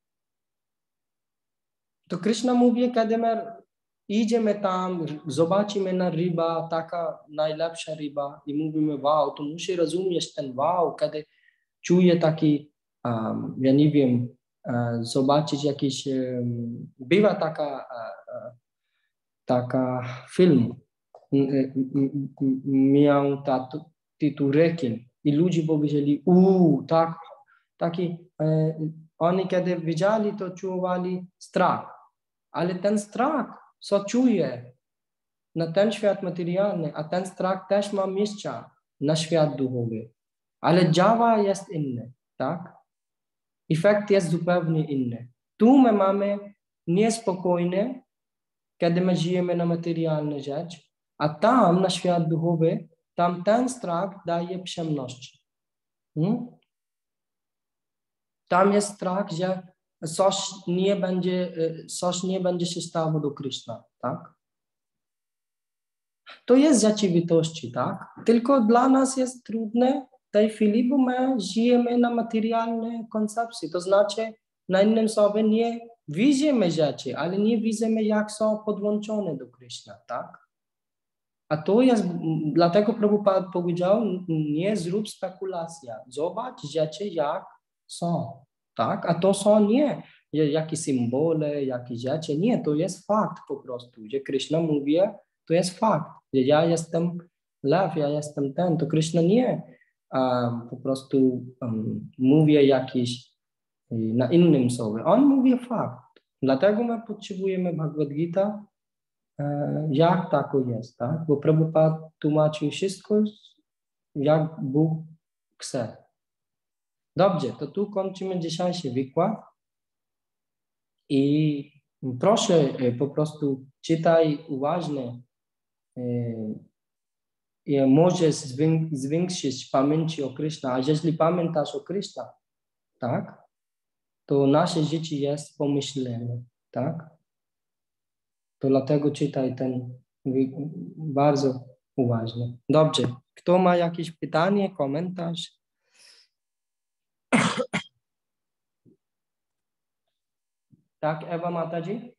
To Krishna mówi, kiedy my idziemy tam, zobaczymy na ryba, taka najlepsza ryba i mówimy, wow, to musi rozumieć ten wow, kiedy czuję taki, um, ja nie wiem, uh, zobaczyć jakiś, um, bywa taka, uh, taka film, miał tytuł Rekin i ludzie powiedzieli, uuu, tak, taki, uh, oni kiedy widzieli, to czuwali strach, ale ten strach, co czuje na ten świat materialny, a ten strach też ma miejsce na świat duchowy. Ale działa jest inny, tak? Efekt jest zupełnie inny. Tu my mamy niespokojne, kiedy my żyjemy na materialne rzeczy, a tam na świat duchowy, tam ten strach daje przyjemności. Hmm? Tam jest strach, że coś nie będzie, coś nie będzie się stało do Krishna, tak? To jest rzeczywistości, tak? Tylko dla nas jest trudne w tej chwili, bo my żyjemy na materialnej koncepcji. To znaczy, na innym sobie nie widzimy rzeczy, ale nie widzimy, jak są podłączone do Krishna, tak? A to jest, dlatego Prabhupada powiedział, nie zrób spekulacja. Zobacz rzeczy, jak są. Tak? A to są nie jakieś symbole, jakieś rzeczy. Nie, to jest fakt po prostu, że Krishna mówi, to jest fakt, że ja jestem lew, ja jestem ten. To Krishna nie um, po prostu um, mówi jakiś na innym sobie. On mówi fakt. Dlatego my potrzebujemy Bhagavad Gita, e, jak tak jest, tak? Bo Prabhupada tłumaczył wszystko, jak Bóg chce. Dobrze, to tu kończymy dzisiejszy wykład i proszę po prostu czytaj uważnie i możesz zwiększyć pamięć o Krishna, a jeśli pamiętasz o Krishna, tak, to nasze życie jest pomyślne, tak? To dlatego czytaj ten bardzo uważnie. Dobrze, kto ma jakieś pytanie, komentarz? Tak, Ewa Mataji?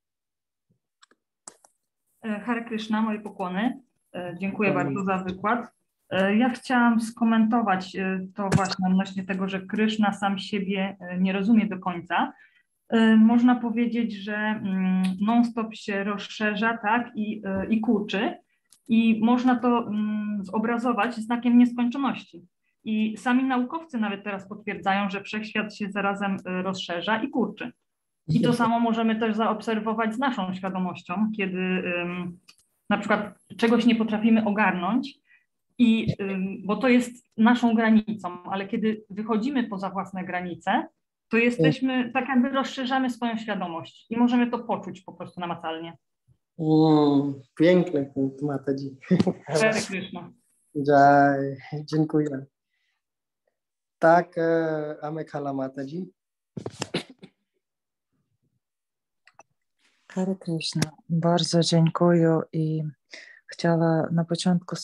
Hare Krishna, moje pokłony. Dziękuję bardzo za wykład. Ja chciałam skomentować to właśnie odnośnie tego, że Krishna sam siebie nie rozumie do końca. Można powiedzieć, że non-stop się rozszerza, tak, i, i kurczy. I można to zobrazować znakiem nieskończoności. I sami naukowcy nawet teraz potwierdzają, że wszechświat się zarazem rozszerza i kurczy. I to samo możemy też zaobserwować z naszą świadomością, kiedy um, na przykład czegoś nie potrafimy ogarnąć, i, um, bo to jest naszą granicą, ale kiedy wychodzimy poza własne granice, to jesteśmy, tak jakby rozszerzamy swoją świadomość i możemy to poczuć po prostu namacalnie. Mm, piękny punkt, Mataji. Hare Krishna. Jai, dziękuję. Tak, Amekhala Mataji. Hare Krishna, bardzo dziękuję i chciała na początku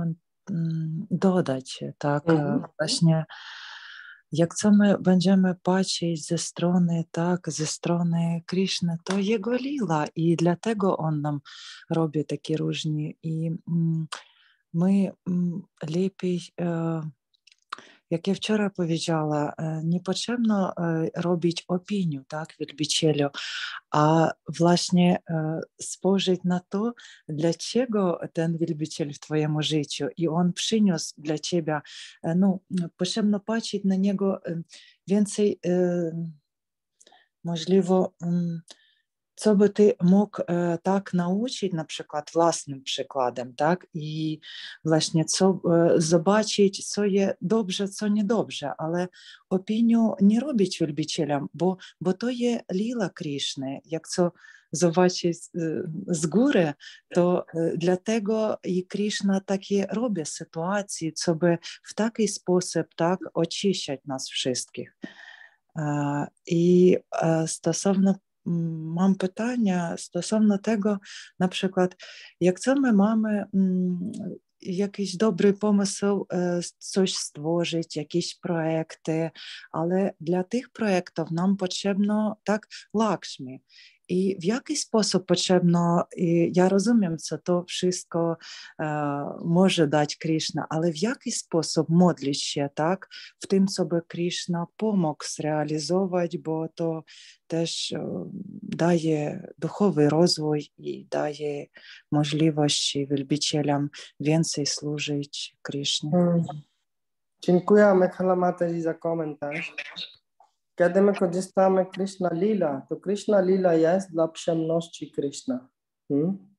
dodać, tak, mm-hmm. właśnie jak co my będziemy patrzeć ze strony, tak, ze strony Krishny, to Jego lila i dlatego On nam robi takie różne i mm, my mm, lepiej e, jak ja wczoraj powiedziała, nie potrzebno robić opinię, tak, wielbicielu, a właśnie spojrzeć na to, dlaczego ten wielbiciel w twoim życiu i on przyniósł dla ciebie, no, potrzebno patrzeć na niego więcej, możliwe, co by ty mógł e, tak nauczyć, na przykład własnym przykładem, tak? I właśnie co e, zobaczyć, co jest dobrze, co niedobrze, ale opinię nie robić wielbicielem, bo, bo to jest lila Krishny. Jak co zobaczyć e, z góry, to e, dlatego i Krishna takie robi sytuacje, co by w taki sposób tak oczyszczać nas wszystkich. E, I e, stosowno mam pytania stosowno tego, na przykład, jak co my mamy mm, jakiś dobry pomysł, e, coś stworzyć, jakieś projekty, ale dla tych projektów nam potrzebno tak Lakshmi. I w jaki sposób potrzebno, i ja rozumiem, co to wszystko e, może dać Krishna, ale w jaki sposób modlić się, tak, w tym, co by Krishna pomógł zrealizować, bo to też e, daje duchowy rozwój i daje możliwość wielbicielom więcej służyć Krishnie. Hmm. Dziękuję Mekhala Mataji za komentarz. Kiedy my korzystamy Krishna Lila, to Krishna Lila jest dla przyjemności Krishna. Hmm?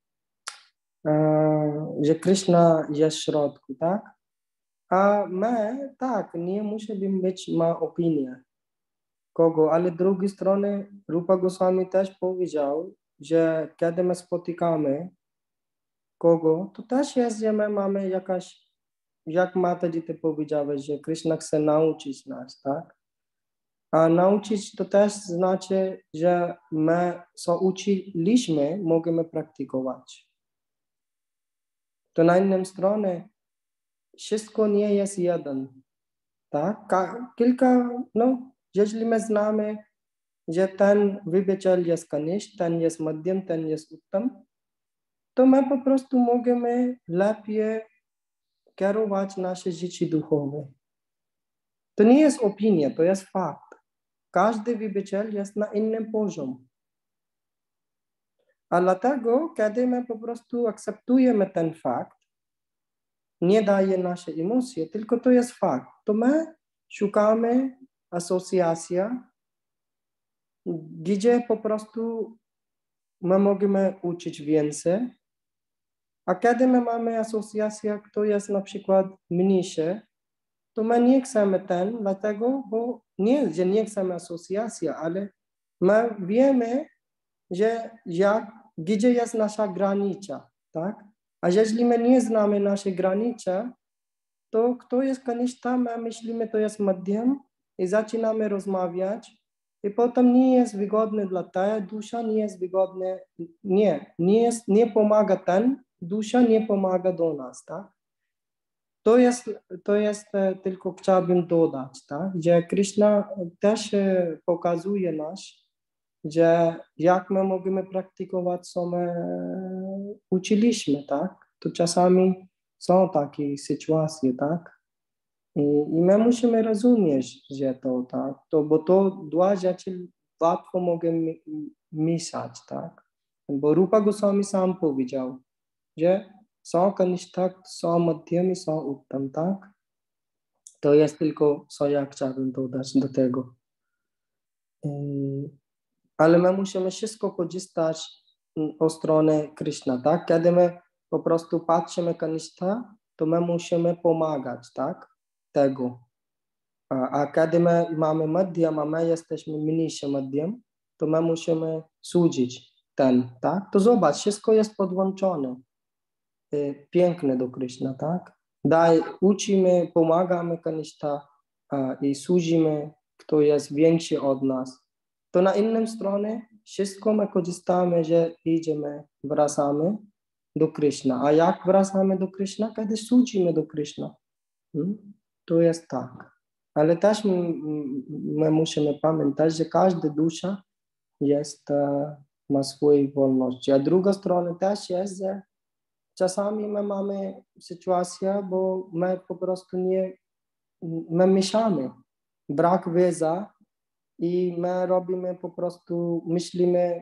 E, że Krishna jest w środku, tak? A my, tak, nie musimy być, ma opinię kogo, ale z drugiej strony Rupa Goswami też powiedział, że kiedy my spotykamy kogo, to też jest, że my mamy jakaś, jak Mataji ty powiedziałeś, że Krishna chce nauczyć nas, tak? A nauczyć to też znaczy, że my, co uczyliśmy, możemy praktykować. To na innej stronie wszystko nie jest jeden. Tak? Ka- kilka, no, jeżeli my znamy, że ten wybiciel jest kanisz, ten jest madhyam, ten jest uttam, to my po prostu możemy lepiej kierować nasze życie duchowe. To nie jest opinia, to jest fakt. Każdy wybiciel jest na innym poziomie. A dlatego, kiedy my po prostu akceptujemy ten fakt, nie daje nasze emocje, tylko to jest fakt, to my szukamy asocjacji, gdzie po prostu my możemy uczyć więcej, a kiedy my mamy asocjację, kto jest na przykład mniejszy, to my nie chcemy ten, dlatego, bo nie, że nie chcemy asocjacji, ale my wiemy, że jak, gdzie jest nasza granica, tak? A jeżeli my nie znamy naszej granicy, to kto jest kanishta, my myślimy, to jest madhyam i zaczynamy rozmawiać i potem nie jest wygodny dla tej, dusza nie jest wygodny, nie, nie, jest, nie pomaga ten, dusza nie pomaga do nas, tak? To jest, to jest tylko chciałbym dodać, tak? Że Krishna też pokazuje nas, że jak my możemy praktykować, co my uczyliśmy, tak? To czasami są takie sytuacje, tak? I, i my musimy rozumieć, że to, tak? To, bo to dwa rzeczy łatwo mogą mieszać, tak? Bo Rupa Goswami sam powiedział, że są kanishta, są madhyam i są uttam, tak? To jest tylko, co ja chciałbym dodać do tego. I, ale my musimy wszystko korzystać o stronę Krishna, tak? Kiedy my po prostu patrzymy kanishta, to my musimy pomagać, tak? Tego. A, a kiedy my mamy madhyam, a my jesteśmy mniejszy madhyam, to my musimy służyć ten, tak? To zobacz, wszystko jest podłączone. Piękne do Krishna, tak? Daj, uczymy, pomagamy kanishta i służymy, kto jest większy od nas. To na innym stronie wszystko my korzystamy, że idziemy, wracamy do Krishna. A jak wracamy do Krishna? Kiedy służymy do Krishna. Hmm? To jest tak. Ale też my, my musimy pamiętać, że każda dusza jest, ma swoje wolności. A druga strona też jest, że czasami my mamy sytuację, bo my po prostu nie, my mieszamy. Brak wiedzy i my robimy po prostu, myślimy,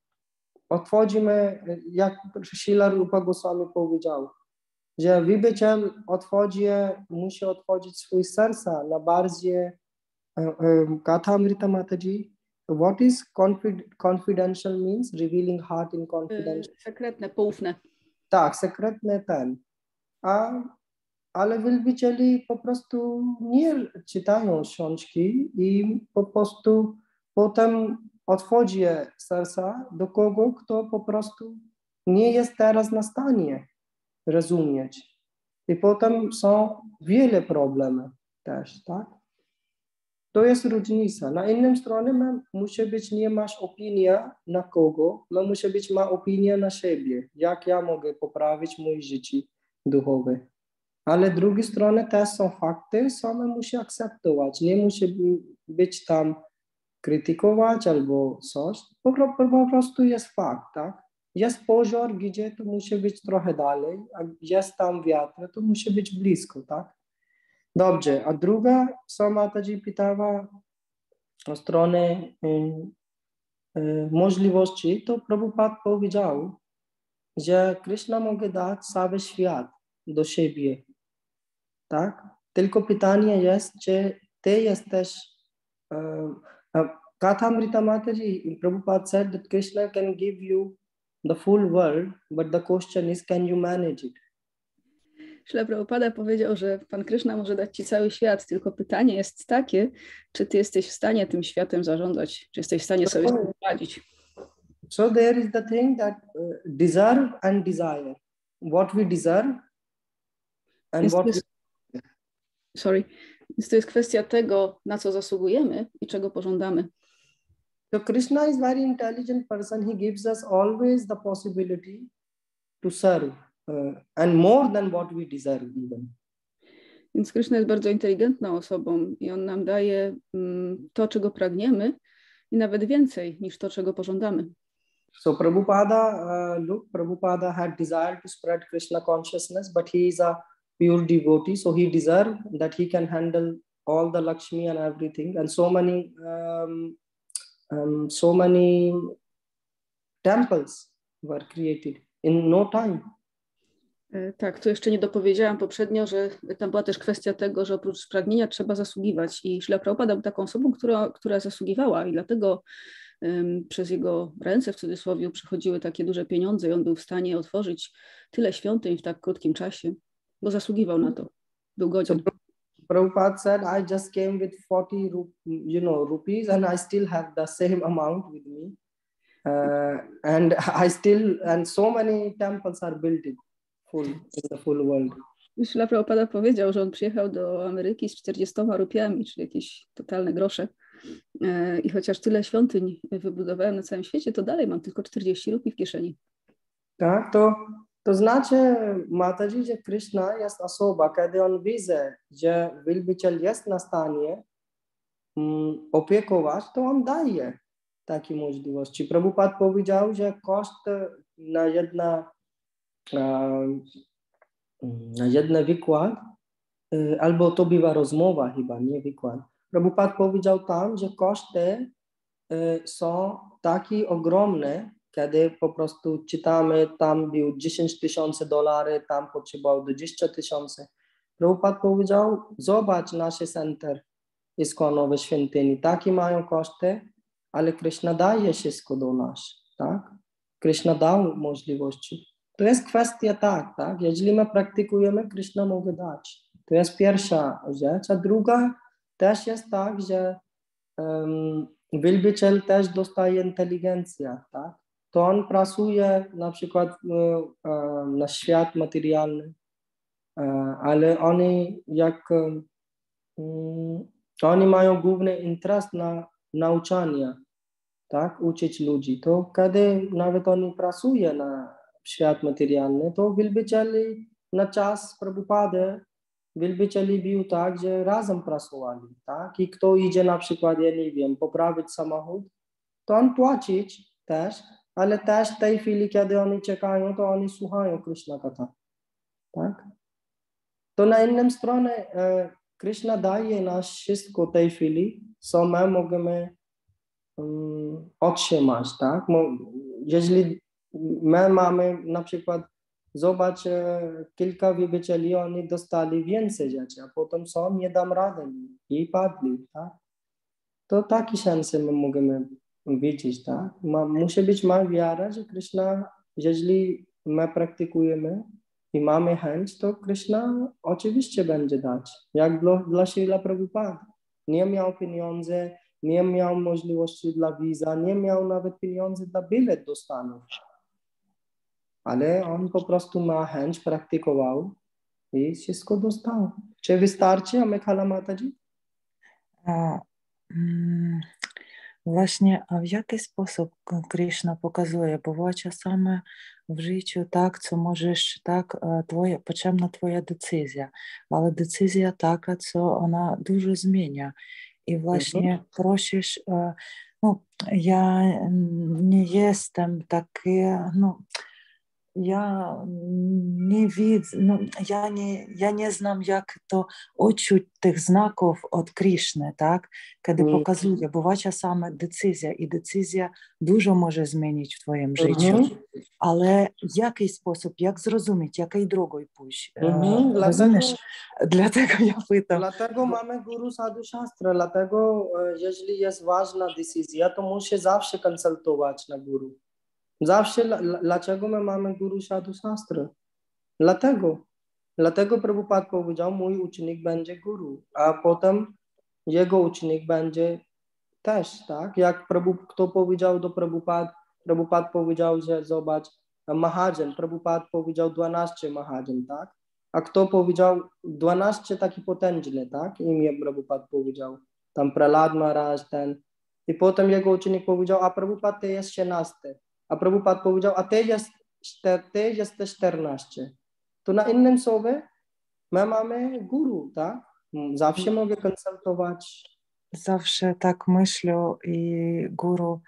odchodzimy, jak Śrila Rupa Goswami powiedział, że wybiciel odchodzi, musi odchodzić swój serce na bardziej Katha Amrita Mataji what is confid confidential means? Revealing heart in Y, confidential. sekretne, poufne. Tak, sekretny ten. A, ale wielbicieli po prostu nie czytają książki i po prostu potem otworzy serca do kogo, kto po prostu nie jest teraz na stanie rozumieć. I potem są wiele problemów też, tak? To jest różnica. Na innym stronie my musi być, nie masz opinia na kogo, my musi być, ma opinię na siebie, jak ja mogę poprawić moje życie duchowe. Ale z drugiej strony też są fakty, same musi akceptować, nie musi być tam krytykować albo coś, po, po prostu jest fakt, tak? Jest pożar, gdzie to musi być trochę dalej, a jest tam wiatr, to musi być blisko, tak? Dobrze, a druga sama Mataji pytała o stronę y, y, możliwości, to Prabhupada powiedział, że Krishna może dać cały świat do siebie, tak? Tylko pytanie jest, czy ty jesteś uh, uh, Kathamrita Mataji, Prabhupada said that Krishna can give you the full world, but the question is, can you manage it? Śrila Prabhupada powiedział, że Pan Kryszna może dać Ci cały świat, tylko pytanie jest takie, czy Ty jesteś w stanie tym światem zarządzać, czy jesteś w stanie sobie z tym poradzić. So there is the thing that uh, deserve and desire. What we deserve and Więc what to jest, we... sorry. Więc to jest kwestia tego, na co zasługujemy i czego pożądamy. So Krishna is very intelligent person. He gives us always the possibility to serve uh, and more than what we deserve even. Więc Kryszna jest bardzo inteligentną osobą i on nam daje um, to, czego pragniemy i nawet więcej niż to, czego pożądamy. So Prabhupada, uh, look, Prabhupada had desire to spread Krishna consciousness, but he is a pure devotee, so he deserved that he can handle all the Lakshmi and everything, and so many, um, um, so many temples were created in no time. Tak, tu jeszcze nie dopowiedziałam poprzednio, że tam była też kwestia tego, że oprócz pragnienia trzeba zasługiwać i Śrila Prabhupada był taką osobą, która, która zasługiwała i dlatego um, przez jego ręce w cudzysłowie przychodziły takie duże pieniądze i on był w stanie otworzyć tyle świątyń w tak krótkim czasie, bo zasługiwał na to, był godzien. So, Prabhupada said, I just came with forty, you know, rupees and I still have the same amount with me. Uh, and I still, and so many temples are built in full, in the full world. Śrila Prabhupada powiedział, że on przyjechał do Ameryki z czterdziestoma rupiami, czyli jakieś totalne grosze. I chociaż tyle świątyń wybudowałem na całym świecie, to dalej mam tylko czterdzieści rupii w kieszeni. Tak, to, to znaczy, Mataji, że Krishna jest osoba, kiedy on widzi, że wielbiciel jest na stanie um, opiekować, to on daje takie możliwości. Prabhupada powiedział, że koszt na jedna um, na jeden wykład, albo to była rozmowa chyba, nie wykład. Prabhupada powiedział tam, że koszty są takie ogromne, kiedy po prostu czytamy, tam był dziesięć tysięcy dolarów, tam potrzebował dwadzieścia tysięcy. Prabhupada powiedział, zobacz nasze center iskonowe świątyni, takie mają koszty, ale Krishna daje wszystko do nas, tak? Krishna dał możliwości. To jest kwestia tak, tak? Jeżeli my praktykujemy, Krishna może dać. To jest pierwsza rzecz. A druga też jest tak, że um, wielbiciel też dostaje inteligencję, tak? To on pracuje na przykład um, na świat materialny, um, ale oni jak um, oni mają główny interes na nauczanie, tak? Uczyć ludzi. To kiedy nawet oni pracują na świat materialny, to wielbicieli na czas Prabhupady wielbicieli był tak, że razem pracowali, tak? I kto idzie na przykład, ja nie wiem, poprawić samochód, to on płacić też, ale też w tej chwili, kiedy oni czekają, to oni słuchają Krishna Katha, tak? To na innym stronie e, Krishna daje nas wszystko w tej chwili, co my możemy um, otrzymać, tak? Jeżeli my mamy na przykład, zobacz, kilka wielbicieli, oni dostali więcej rzeczy, a potem są, nie dam rady i padli, tak? To taki szansy my możemy widzieć, tak? Ma, musi być ma wiara, że Krishna, jeżeli my praktykujemy i mamy chęć, to Krishna oczywiście będzie dać. Jak dla, dla Śrila Prabhupada. Nie miał pieniędzy, nie miał możliwości dla wiza, nie miał nawet pieniędzy dla bilet do Stanów. Ale on po prostu ma chęć, praktykował i wszystko dostał. Czy wystarczy, Amekhala Mataji? A, mm, Właśnie, а в який спосіб Кришна показує? Буває часами в житті так, це можеш так, твоя, почемна твоя децизія, але децизія така, це вона дуже змінює. I właśnie prosisz, no, ja nie jestem taki, no, ja nie widzę, no, ja, nie, ja nie znam, jak to odczuć tych znaków od Krishny, tak? Kiedy Mm. pokazuje, bywa czasami decyzja i decyzja dużo może zmienić w twoim życiu, Mhm. ale w jaki sposób, jak zrozumieć, jakiej drogą pójść? Mhm. Rozumiesz? Dlatego ja pytam. Dlatego mamy Guru Sadhu Shastra, dlatego jeżeli jest ważna decyzja, to musi zawsze konsultować na Guru. Zawsze, dlaczego my mamy Guru Sadhu Shastra? Dlatego. Dlatego Prabhupada powiedział, mój ucznik będzie Guru, a potem jego ucznik będzie też, tak? Jak Prabhu, kto powiedział do Prabhupada, Prabhupada powiedział, że zobacz, Mahajan, Prabhupada powiedział dwanaście Mahajan, tak? A kto powiedział dwanaście taki potężny, tak? Imię Prabhupada powiedział. Tam Prahlad Maharaj, ten. I potem jego ucznik powiedział, a Prabhupada to jest trzynasty. A Prabhupada powiedział, a ty, jest, ty jesteś czternaście. To na innym słowie my mamy guru, tak? Zawsze mogę konsultować. Zawsze tak myślę i guru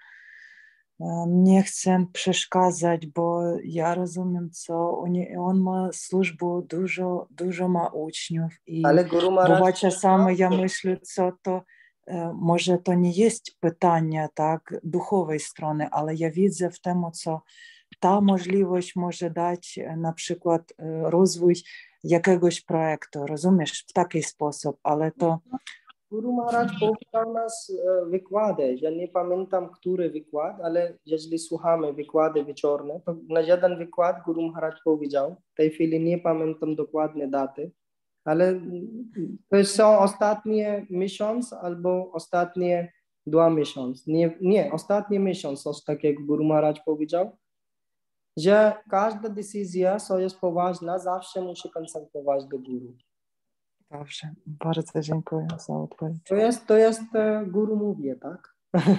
nie chcę przeszkadzać, bo ja rozumiem, co on, on ma służbę, dużo, dużo ma uczniów i Ale Guru Maharaj... bywa czasami ja myślę, co to może to nie jest pytanie tak duchowej strony, ale ja widzę w tym, co ta możliwość może dać na przykład rozwój jakiegoś projektu, rozumiesz, w taki sposób, ale to Guru Maharaj powiedział nas wykłady. Ja nie pamiętam, który wykład, ale jeżeli słuchamy wykłady wieczorne, to na jeden wykład Guru Maharaj powiedział, w tej chwili nie pamiętam dokładnie daty, ale to są ostatnie miesiąc albo ostatnie dwa miesiące. Nie, nie, ostatni miesiąc, coś takiego Guru Maharaj powiedział, że każda decyzja, co jest poważna, zawsze musi konsultować do Guru. Dobrze, bardzo dziękuję za odpowiedź. To jest, to jest Guru mówię, tak?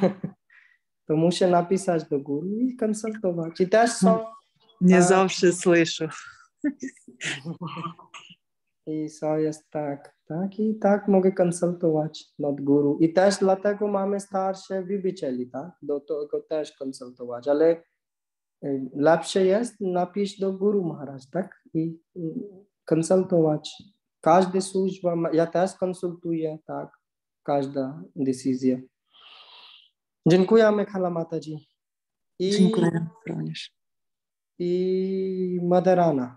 To muszę napisać do Guru i konsultować. I też są... Nie a, zawsze słyszę. I co jest tak, tak? I tak mogę konsultować nad Guru. I też dlatego mamy starsze wybicieli, tak? Do tego też konsultować, ale lepsze jest napisz do Guru Maharaj, tak? I konsultować. Każda służba, ja też konsultuję, tak? Każda decyzja. Dziękuję, Amekhala Mataji. I, Dziękuję również. I Madarana.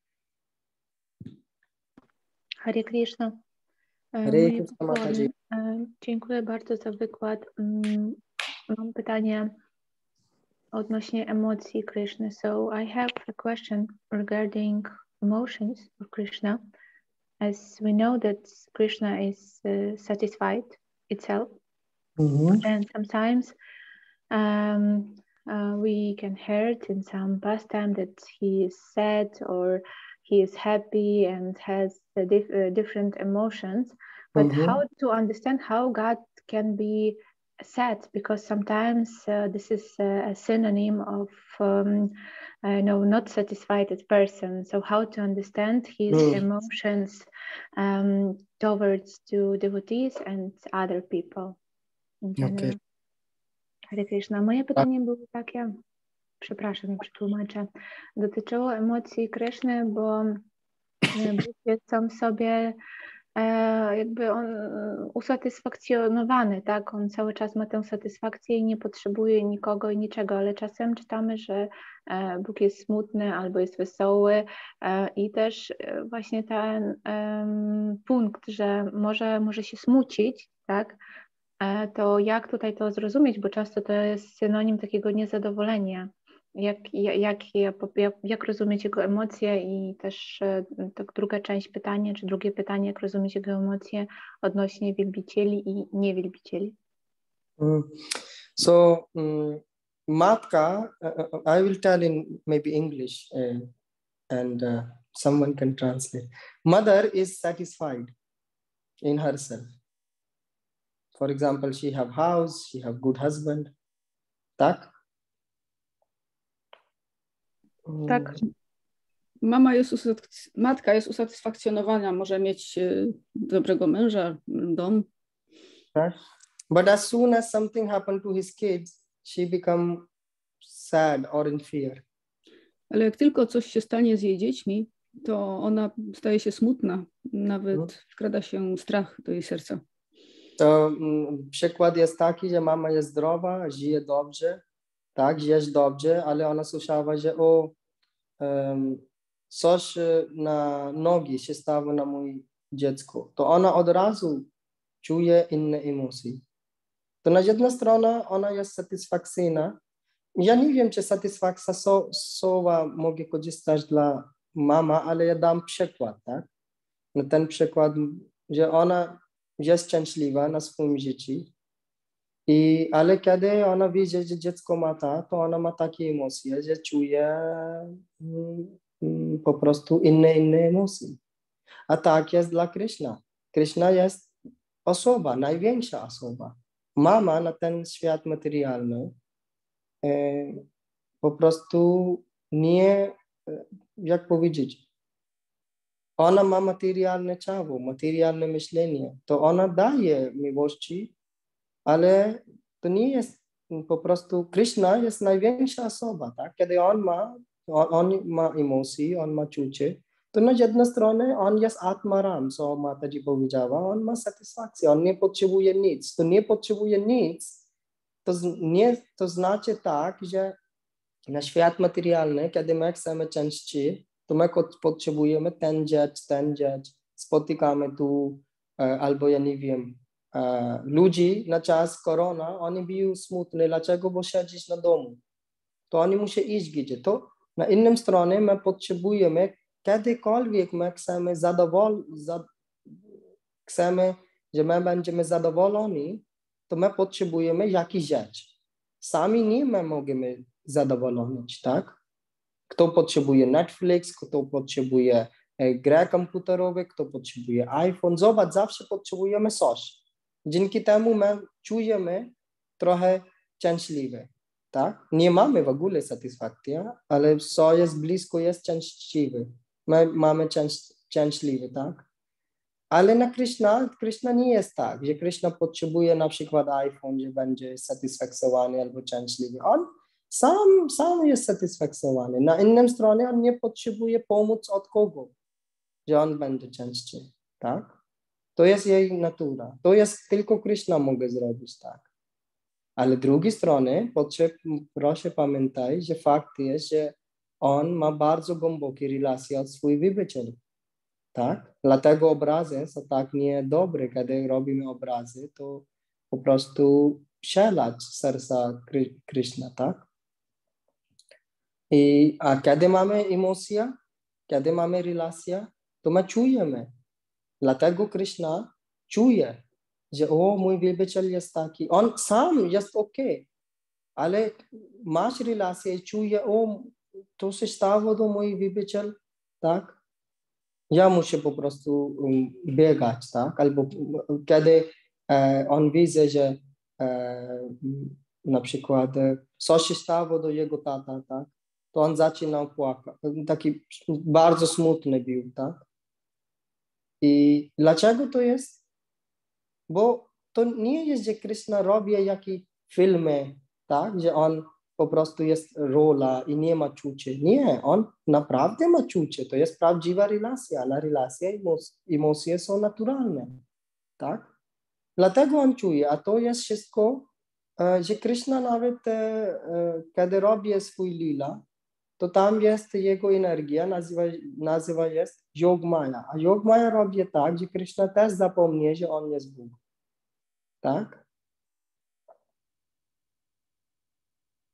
Hare Krishna. Hare Krishna Mataji. Dziękuję bardzo za wykład. Mam pytanie odnośnie emocji Krishna. So I have a question regarding emotions of Krishna. As we know that Krishna is uh, satisfied itself, mm-hmm. and sometimes um, uh, we can hear it in some pastime that he is sad or he is happy and has uh, dif- uh, different emotions. But mm-hmm. how to understand how God can be sad? Because sometimes uh, this is uh, a synonym of um, I know not satisfied person. So how to understand his mm. emotions um, towards to devotees and other people in general. Okay. Hare Krishna. Moje pytanie było takie, przepraszam, ja przetłumaczę, dotyczyło emocji Kryszny, bo Bóg jest sam sobie jakby on usatysfakcjonowany, tak? On cały czas ma tę satysfakcję i nie potrzebuje nikogo i niczego, ale czasem czytamy, że Bóg jest smutny albo jest wesoły i też właśnie ten um, punkt, że może, może się smucić, tak? to jak tutaj to zrozumieć, bo często to jest synonim takiego niezadowolenia. Jak, jak, jak, jak rozumieć jego emocje i też tak druga część pytania, czy drugie pytanie, jak rozumieć jego emocje odnośnie wielbicieli i niewielbicieli? Mm. So, um, matka, uh, I will tell in maybe English uh, and uh, someone can translate. Mother is satisfied in herself. For example, she have house, she have good husband. Tak? Tak. Mama jest usatys- matka jest usatysfakcjonowana, może mieć y, dobrego męża, dom. Tak. But as soon as something happened to his kids, she become sad or in fear. Ale jak tylko coś się stanie z jej dziećmi, to ona staje się smutna, nawet Mhm. wkrada się strach do jej serca. To um, przykład jest taki, że mama jest zdrowa, żyje dobrze, tak, żyjesz dobrze, ale ona słyszała, że o, um, coś na nogi się stało na mój dziecko. To ona od razu czuje inne emocje. To na jedną stronę ona jest satysfakcyjna. Ja nie wiem, czy satysfakcja so, słowa mogę korzystać dla mama, ale ja dam przykład, tak? Na ten przykład, że ona jest szczęśliwa na swoim życiu, i, ale kiedy ona widzi, że dziecko ma ta, to ona ma takie emocje, że czuje mm, mm, po prostu inne, inne emocje. A tak jest dla Krishna. Krishna jest osoba, największa osoba. Mama na ten świat materialny e, po prostu nie, jak powiedzieć, ona ma materialne ciało, materialne myślenie, to ona daje miłości, ale to nie jest po prostu, Krishna jest największa osoba, tak? Kiedy on ma, on, on ma emocje, on ma czucie, to na jednej stronie on jest Atmaram, co Mataji powiedziała, on ma satysfakcję, on nie potrzebuje nic. To nie potrzebuje nic, to, nie, to znaczy tak, że na świat materialny, kiedy my chcemy części, to my potrzebujemy ten rzecz, ten rzecz, spotykamy tu, albo ja nie wiem, ludzi na czas korona, oni byli smutni, dlaczego? Bo siedzisz na domu. To oni muszą iść gdzieś. To na innym stronie my potrzebujemy, kiedykolwiek my chcemy zadowoleni, za, chcemy, że my będziemy zadowoleni, to my potrzebujemy jakiś rzecz. Sami nie my możemy zadowolnić, tak? Kto potrzebuje Netflix, kto potrzebuje grę komputerowe, kto potrzebuje iPhone. Zobacz, zawsze potrzebujemy coś. Dzięki temu my czujemy trochę szczęśliwe, tak? Nie mamy w ogóle satysfakcji, ale co jest blisko, jest szczęśliwe. My mamy szczęśliwe, tak? Ale na Krishna, Krishna nie jest tak, że Krishna potrzebuje na przykład iPhone, że będzie satysfakcjonowany albo szczęśliwy. On sam, sam jest satysfakcjonowany. Na innym stronie on nie potrzebuje pomocy od kogo, że on będzie szczęśliwy, tak? To jest jej natura. To jest tylko Krishna może zrobić tak. Ale z drugiej strony, proszę pamiętaj, że fakt jest, że on ma bardzo głębokie relacje od swoich wybicieli. Tak? Dlatego obrazy są tak niedobre. Kiedy robimy obrazy, to po prostu przelać serca Krishna, tak? I, a kiedy mamy emocje, kiedy mamy relacje, to my czujemy. Dlatego Krishna czuje, że o, mój wielbiciel jest taki. On sam jest ok, ale masz relację i czuje, o, to się stało do mój wielbiciel, tak? Ja muszę po prostu um, biegać, tak? Albo kiedy e, on widzi, że e, na przykład e, coś się stało do jego tata, tak? To on zaczyna płakać. Taki bardzo smutny był, tak? I dlaczego to jest? Bo to nie jest, że Krishna robi jakieś filmy, tak? Że on po prostu jest rola i nie ma czucia. Nie, on naprawdę ma czucie. To jest prawdziwa relacja, ale relacja i emocje są naturalne, tak? Dlatego on czuje, a to jest wszystko, że Krishna nawet, kiedy robi swój lila, to tam jest jego energia, nazywa, nazywa jest Yogmaya. A Yogmaya robi tak, że Krishna też zapomni, że on jest Bóg. Tak?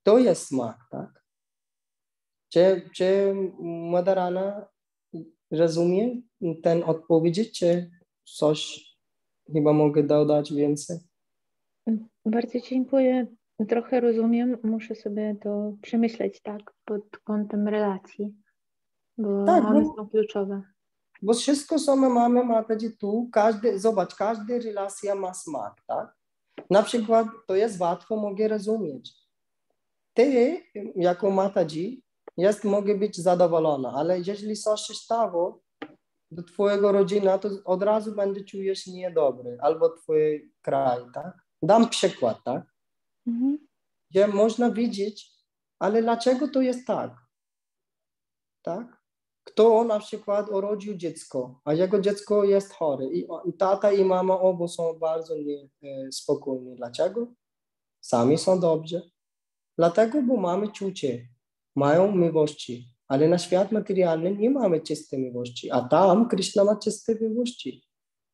To jest smak, tak? Czy, czy Mother Anna rozumie ten odpowiedź, czy coś chyba mogę dodać więcej? Bardzo dziękuję. Trochę rozumiem, muszę sobie to przemyśleć tak pod kątem relacji, bo Tak, one bo, są kluczowe. bo wszystko, co my mamy, Mataji, tu, każdy, zobacz, każda relacja ma smak, tak? Na przykład to jest łatwo, mogę rozumieć. Ty, jako Mataji, jest, mogę być zadowolona, ale jeżeli coś się stało do twojego rodzina, to od razu będzie czujesz niedobry, albo twój kraj, tak? Dam przykład, tak? Mhm. Gdzie można widzieć, ale dlaczego to jest tak? Tak? Kto na przykład urodził dziecko, a jego dziecko jest chore i tata i mama obu są bardzo niespokojni. Dlaczego? Sami są dobrze. Dlatego, bo mamy czucie, mają miłości, ale na świat materialny nie mamy czystej miłości, a tam Krishna ma czyste miłości.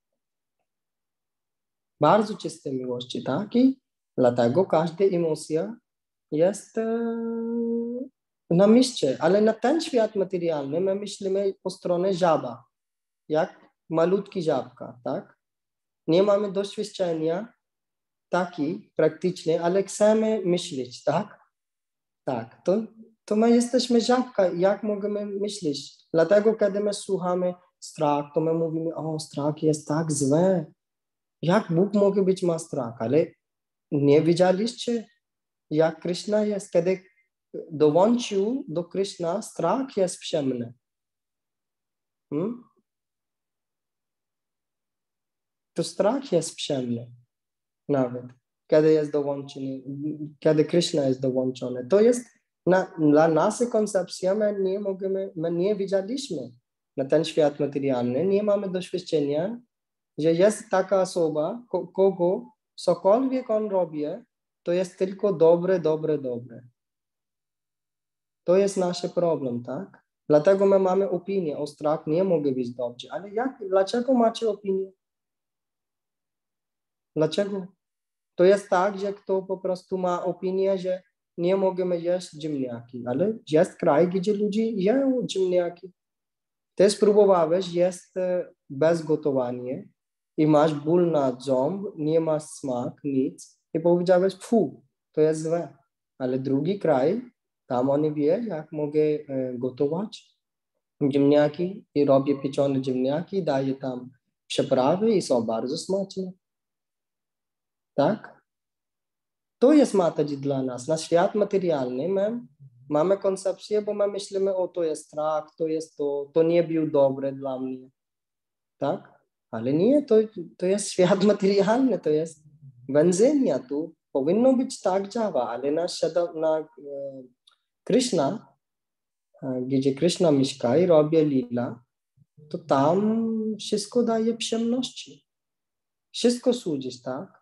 Bardzo czyste miłości, tak? I dlatego każda emocja jest e, na miejscu, ale na ten świat materialny my myślimy po stronie żaba, jak malutki żabka, tak? Nie mamy doświadczenia taki praktyczny, ale chcemy myśleć, tak? Tak, to, to my jesteśmy żabka, jak możemy myśleć? Dlatego, kiedy my słuchamy strach, to my mówimy, o, strach jest tak złe. Jak Bóg może być ma strach? Ale nie widzieliście, jak Krishna jest, kiedy dołączył do Krishna, strach jest przyjemny. Hmm? To strach jest przyjemny nawet, kiedy jest dołączony, kiedy Krishna jest dołączony. To jest na, dla naszej koncepcji, my nie możemy, my nie widzieliśmy na ten świat materialny, nie mamy doświadczenia, że jest taka osoba, kogo cokolwiek on robi, to jest tylko dobre, dobre, dobre. To jest nasz problem, tak? Dlatego my mamy opinię, o strach nie mogę być dobrze. Ale jak, dlaczego macie opinię? Dlaczego? To jest tak, że kto po prostu ma opinię, że nie możemy jeść ziemniaki, ale jest kraj, gdzie ludzie ją ziemniaki. Ty spróbowałeś, jest bez gotowania i masz ból na ząb, nie masz smak, nic i powiedziałeś, fu, to jest złe. Ale drugi kraj, tam oni wie, jak mogę e, gotować ziemniaki i robię pieczone ziemniaki, daję tam przyprawy i są bardzo smaczne. Tak? To jest Mataji dla nas. Na świat materialny my mamy koncepcję, bo my myślimy, o to jest strach, to jest to, to nie był dobre dla mnie. Tak? Ale nie, to, to jest świat materialny, to jest więzienia. Tu powinno być tak działa, ale na, na e, Krishna, e, gdzie Krishna mieszka i robi lila, to tam wszystko daje przyjemności. Wszystko służysz, tak?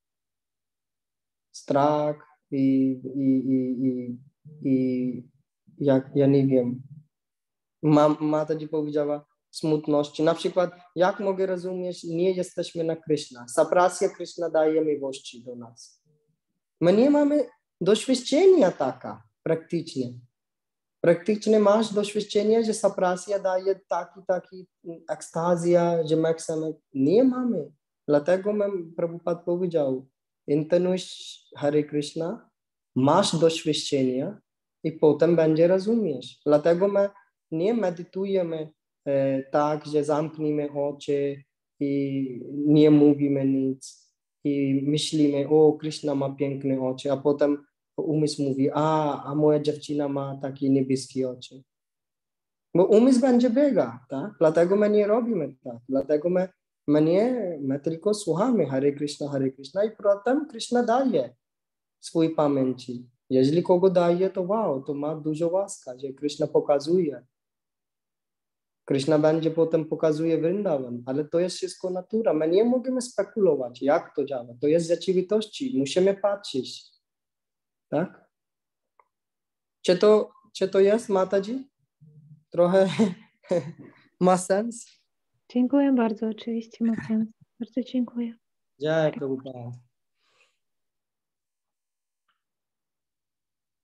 Strach i, i, i, i, i jak, ja nie wiem, ma, Mataji powiedziała smutności. Na przykład, jak mogę rozumieć, nie jesteśmy na Krishna. Saprasya Krishna daje miłości do nas. My nie mamy doświadczenia taka praktycznie. Praktycznie masz doświadczenie, że saprasya daje taki, taki ekstazja, że my chcemy. Nie mamy. Dlatego my, Prabhupada powiedział, intonujesz Hare Krishna, masz doświadczenie i potem będzie rozumiesz. Dlatego my nie medytujemy e, tak, że zamkniemy oczy i nie mówimy nic i myślimy, o, Krishna ma piękne oczy, a potem umysł mówi, a, a moja dziewczyna ma takie niebieskie oczy. Bo umysł będzie biega, tak? Dlatego my nie robimy tak. Dlatego my, my nie, my tylko słuchamy Hare Krishna, Hare Krishna i potem Krishna daje swój pamięci. Jeżeli kogo daje, to wow, to ma dużo łaska, że Krishna pokazuje. Krishna będzie potem pokazuje Vrindavan, ale to jest wszystko natura. My nie możemy spekulować, jak to działa. To jest rzeczywistości. Musimy patrzeć. Tak? Czy to, czy to jest, Mataji? Trochę ma sens? Dziękuję bardzo, oczywiście ma sens. Bardzo dziękuję. Jai Prabhupada.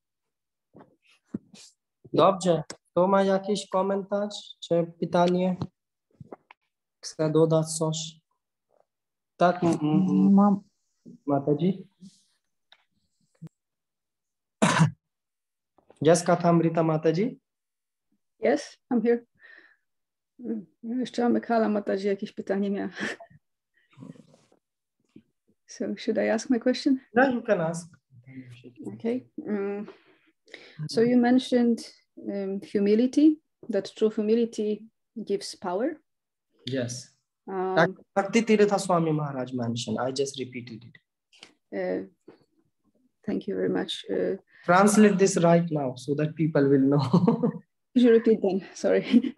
Dobrze. Kto ma jakiś komentarz czy pytanie? Chce dodać coś? Tak, m- m- Mam, Mataji? Jessica Thamrita Mataji? Yes, I'm here. Mm, Jeszcze Amykala Mataji jakieś pytanie miała. So should I ask my question? No, you can ask. Okay. Um, so you mentioned um, humility, that true humility gives power. Yes. Um, Bhakti Tirtha Swami Maharaj mentioned. I just repeated it. uh, thank you very much. Uh, Translate this right now so that people will know. could you repeat then? Sorry.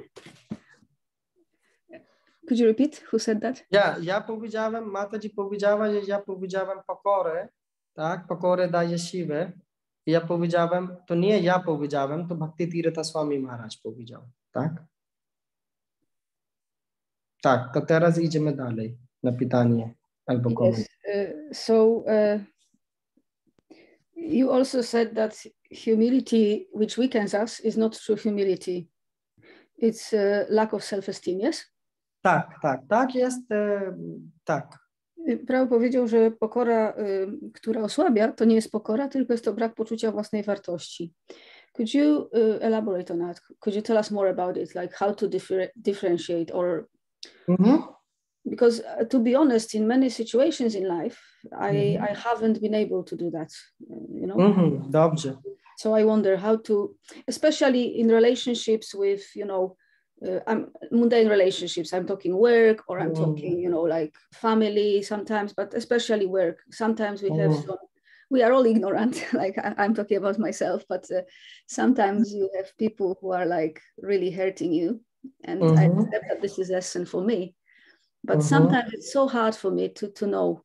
Could you repeat? Who said that? Ja, ja powiedziałem, Mataji powiedziała, że ja powiedziałem pokorę, tak? Pokorę daje siłę. I ja powiedziałem, to nie ja powiedziałem, to Bhakti Tirtha Swami Maharaj powiedział, tak? Tak, to teraz idziemy dalej na pytanie albo komentarz. Yes. Uh, so uh, you also said that humility, which weakens us, is not true humility. It's uh, lack of self-esteem, yes? Tak, tak, tak jest, e, tak. Prawo powiedział, że pokora, y, która osłabia, to nie jest pokora, tylko jest to brak poczucia własnej wartości. Could you uh, elaborate on that? Could you tell us more about it, like how to differ differentiate or Mhm. because uh, to be honest, in many situations in life, I, Mhm. I haven't been able to do that, uh, you know? Mhm, dobrze. So I wonder how to, especially in relationships with, you know, uh, I'm mundane relationships. I'm talking work or I'm Mm. talking, you know, like family sometimes, but especially work. Sometimes we have Mm. some, we are all ignorant. Like I, I'm talking about myself, but uh, sometimes you have people who are like really hurting you. And I Mhm. accept that this is a lesson for me. But Mhm. sometimes it's so hard for me to, to know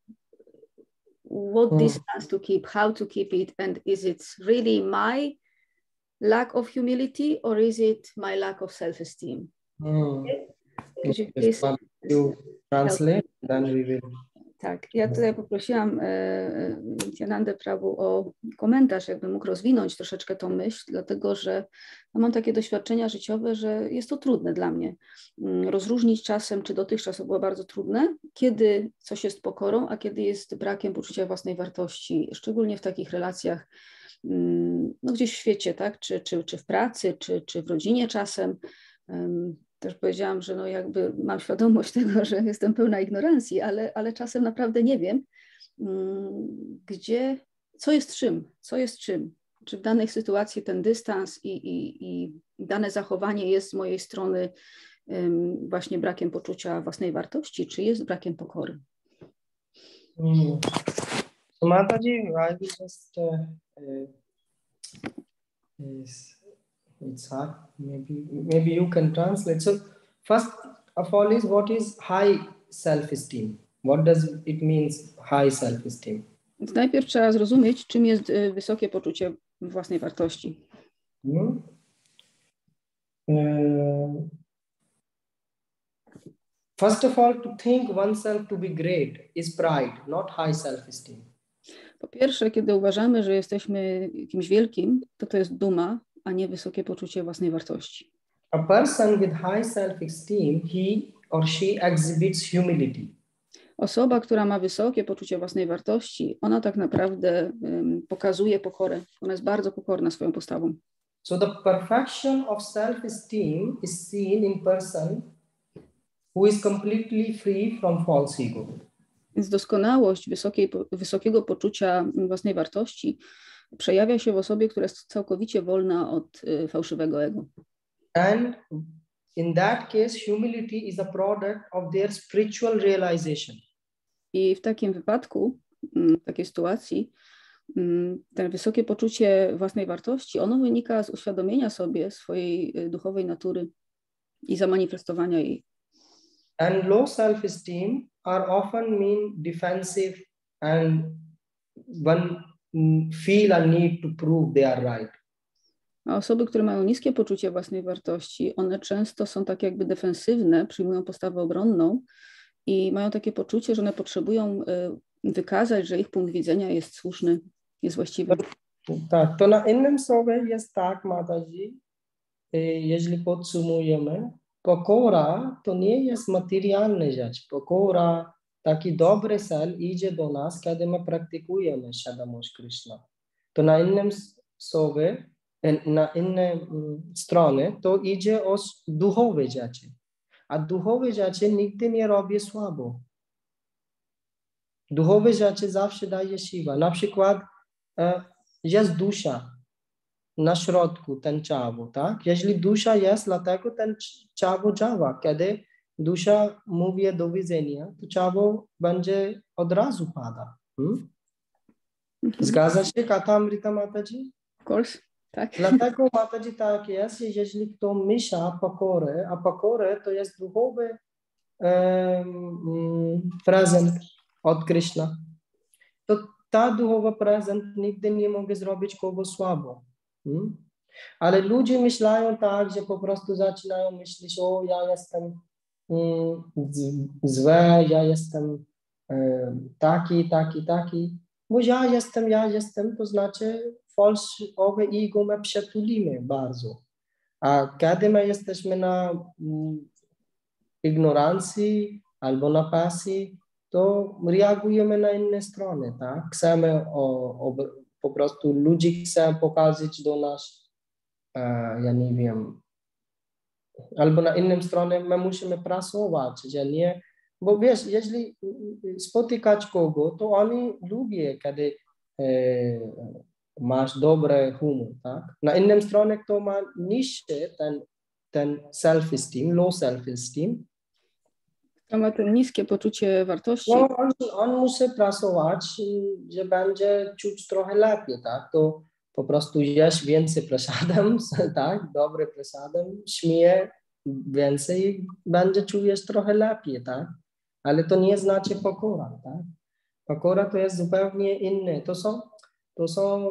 what Mm. distance to keep, how to keep it, and is it really my lack of humility or is it my lack of self-esteem? Mm. Could you Yes, please ma'am. You translate, then we will. Tak, ja tutaj poprosiłam e, e, Nityanandę Prabhu o komentarz, jakby mógł rozwinąć troszeczkę tą myśl, dlatego że no, mam takie doświadczenia życiowe, że jest to trudne dla mnie. Mm, Rozróżnić czasem, czy dotychczas to było bardzo trudne, kiedy coś jest pokorą, a kiedy jest brakiem poczucia własnej wartości, szczególnie w takich relacjach, mm, no gdzieś w świecie, tak, czy, czy, czy w pracy, czy, czy w rodzinie czasem. Em, Też powiedziałam, że no jakby mam świadomość tego, że jestem pełna ignorancji, ale, ale czasem naprawdę nie wiem, gdzie, co jest czym, co jest czym. Czy w danej sytuacji ten dystans i, i, i dane zachowanie jest z mojej strony um, właśnie brakiem poczucia własnej wartości, czy jest brakiem pokory. Mm. So Mataji, I will just uh, uh, is it's hard. Maybe maybe you can translate. So first of all is what is high self-esteem? What does it means high self-esteem? Więc najpierw trzeba zrozumieć, czym jest y, wysokie poczucie własnej wartości. Hmm? Uh, first of all, to think oneself to be great is pride, not high self-esteem. Po pierwsze, kiedy uważamy, że jesteśmy kimś wielkim, to to jest duma, a nie wysokie poczucie własnej wartości. A person with high self-esteem, he or she exhibits humility. Osoba, która ma wysokie poczucie własnej wartości, ona tak naprawdę um, pokazuje pokorę. Ona jest bardzo pokorna swoją postawą. So the perfection of self-esteem is seen in person who is completely free from false ego. Więc doskonałość wysokiej, wysokiego poczucia własnej wartości przejawia się w osobie, która jest całkowicie wolna od y, fałszywego ego. And in that case, humility is a product of their spiritual realization. I w takim wypadku, w takiej sytuacji, to wysokie poczucie własnej wartości, ono wynika z uświadomienia sobie swojej duchowej natury i zamanifestowania jej. And low self-esteem are often mean defensive and one feel a need to prove they are right. A osoby, które mają niskie poczucie własnej wartości, one często są tak jakby defensywne, przyjmują postawę obronną i mają takie poczucie, że one potrzebują wykazać, że ich punkt widzenia jest słuszny, jest właściwy. Tak, to na innym słowie jest tak, Mataji, jeśli podsumujemy, pokora to nie jest materialna rzecz. Pokora, taki dobry cel idzie do nas, kiedy my praktykujemy świadomość Krishna. To na innym słowie, na innej stronie, to idzie o duchowe rzeczy. A duchowe rzeczy nigdy nie robi słabo. Duchowe rzeczy zawsze daje siła. Na przykład jest dusza na środku, ten ciało, tak? Jeśli dusza jest, dlatego ten ciało działa. Kiedy dusza mówi do widzenia, to ciało będzie od razu pada. Hmm? Zgadza się, Katamrita Mataji? Of course, tak. Dlatego Mataji tak jest, jeśli kto myśla pokorę, a pokorę to jest duchowy um, prezent od Krishna, to ta duchowa prezent nigdy nie może zrobić kogo słabo. Hmm? Ale ludzie myślają tak, że po prostu zaczynają myśleć, o ja jestem mm, zły, ja jestem um, taki, taki, taki. Bo ja jestem, ja jestem, to znaczy fałszywe ego my przytulimy bardzo. A kiedy my jesteśmy na mm, ignorancji albo na pasji, to reagujemy na inne strony, tak? Chcemy o, o, po prostu ludzi chcą pokazać do nas, e, ja nie wiem, albo na innym stronie my musimy pracować, że nie, bo wiesz, jeśli spotykać kogo, to oni lubią, kiedy e, masz dobry humor, tak? Na innym stronie kto ma niższy ten, ten self-esteem, low self-esteem, To ma to niskie poczucie wartości. no, on, on musi pracować, że będzie czuć trochę lepiej, tak? To po prostu jesz więcej prasadem, tak? Dobry prasadem, śmieje więcej, będzie czujesz trochę lepiej, tak? Ale to nie znaczy pokora, tak? Pokora to jest zupełnie inne. To są, to są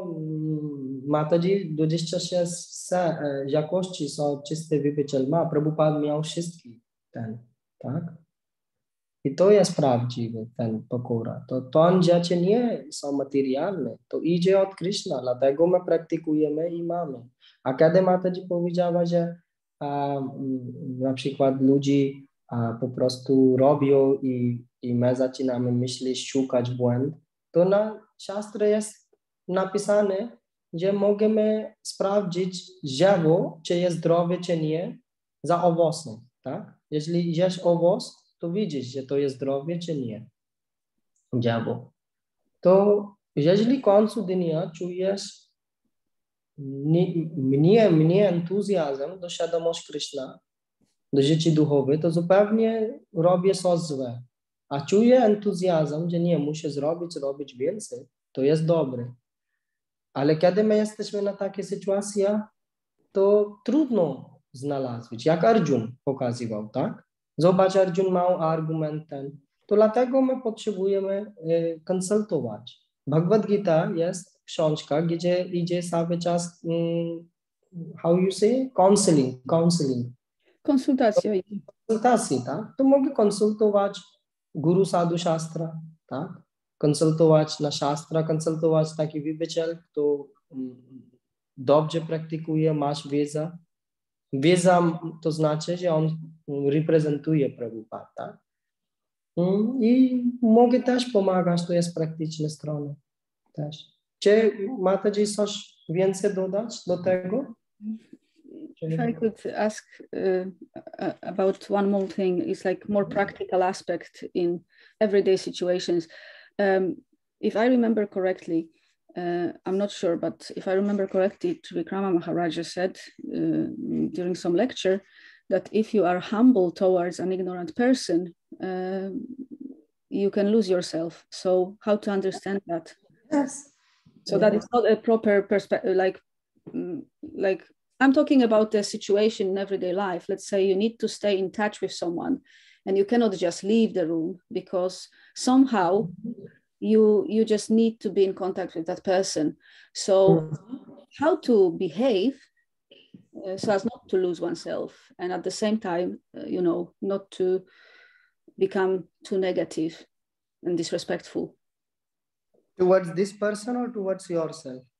Mataji dwadzieścia sześć jakości są czyste wybycielma. Prabhupada miał wszystkie ten, tak? I to jest prawdziwy ten pokora. To, to rzeczy nie są materialne. To idzie od Krishna, dlatego my praktykujemy i mamy. A kiedy Mataji powiedziała, że a, na przykład ludzi a, po prostu robią i, i my zaczynamy myśleć, szukać błęd, to na szastre jest napisane, że możemy sprawdzić drzewo, czy jest zdrowe, czy nie, za owocem. Tak? Jeśli jesz owoc, to widzisz, że to jest zdrowie, czy nie. Drzewo. To jeśli w końcu dnia czujesz mniej, mniej entuzjazm do świadomości Krishna, do życia duchowej, to zupełnie robię coś złe. A czuję entuzjazm, że nie, muszę zrobić, robić więcej, to jest dobre. Ale kiedy my jesteśmy na takiej sytuacji, to trudno znaleźć, jak Arjun pokazywał, tak? Zobacz, Arjun miał argument ten. To dlatego my potrzebujemy y, konsultować. Bhagavad Gita jest książka, gdzie idzie cały czas, um, how you say, counseling, counseling. Konsultacja. Konsultacji, tak? To mogę konsultować guru sadhu shastra, tak? Konsultować na shastra, konsultować taki wybyciel, kto um, dobrze praktykuje, masz wiedzę. Wiedza to znaczy, że on reprezentuje Prabhupada, tak? I mogę też pomagać, to jest praktyczna strona też. Czy Mataji coś więcej dodać do tego? If I could ask uh, about one more thing, it's like more practical aspect in everyday situations. Um, if I remember correctly, Uh, I'm not sure, but if I remember correctly, Trivikrama Maharaja said uh, during some lecture that if you are humble towards an ignorant person, uh, you can lose yourself. So how to understand that? Yes. So yeah. That is not a proper perspective, like, like I'm talking about the situation in everyday life. Let's say you need to stay in touch with someone and you cannot just leave the room because somehow you you just need to be in contact with that person. So how to behave uh, so as not to lose oneself and at the same time, uh, you know, not to become too negative and disrespectful. Towards this person or towards yourself?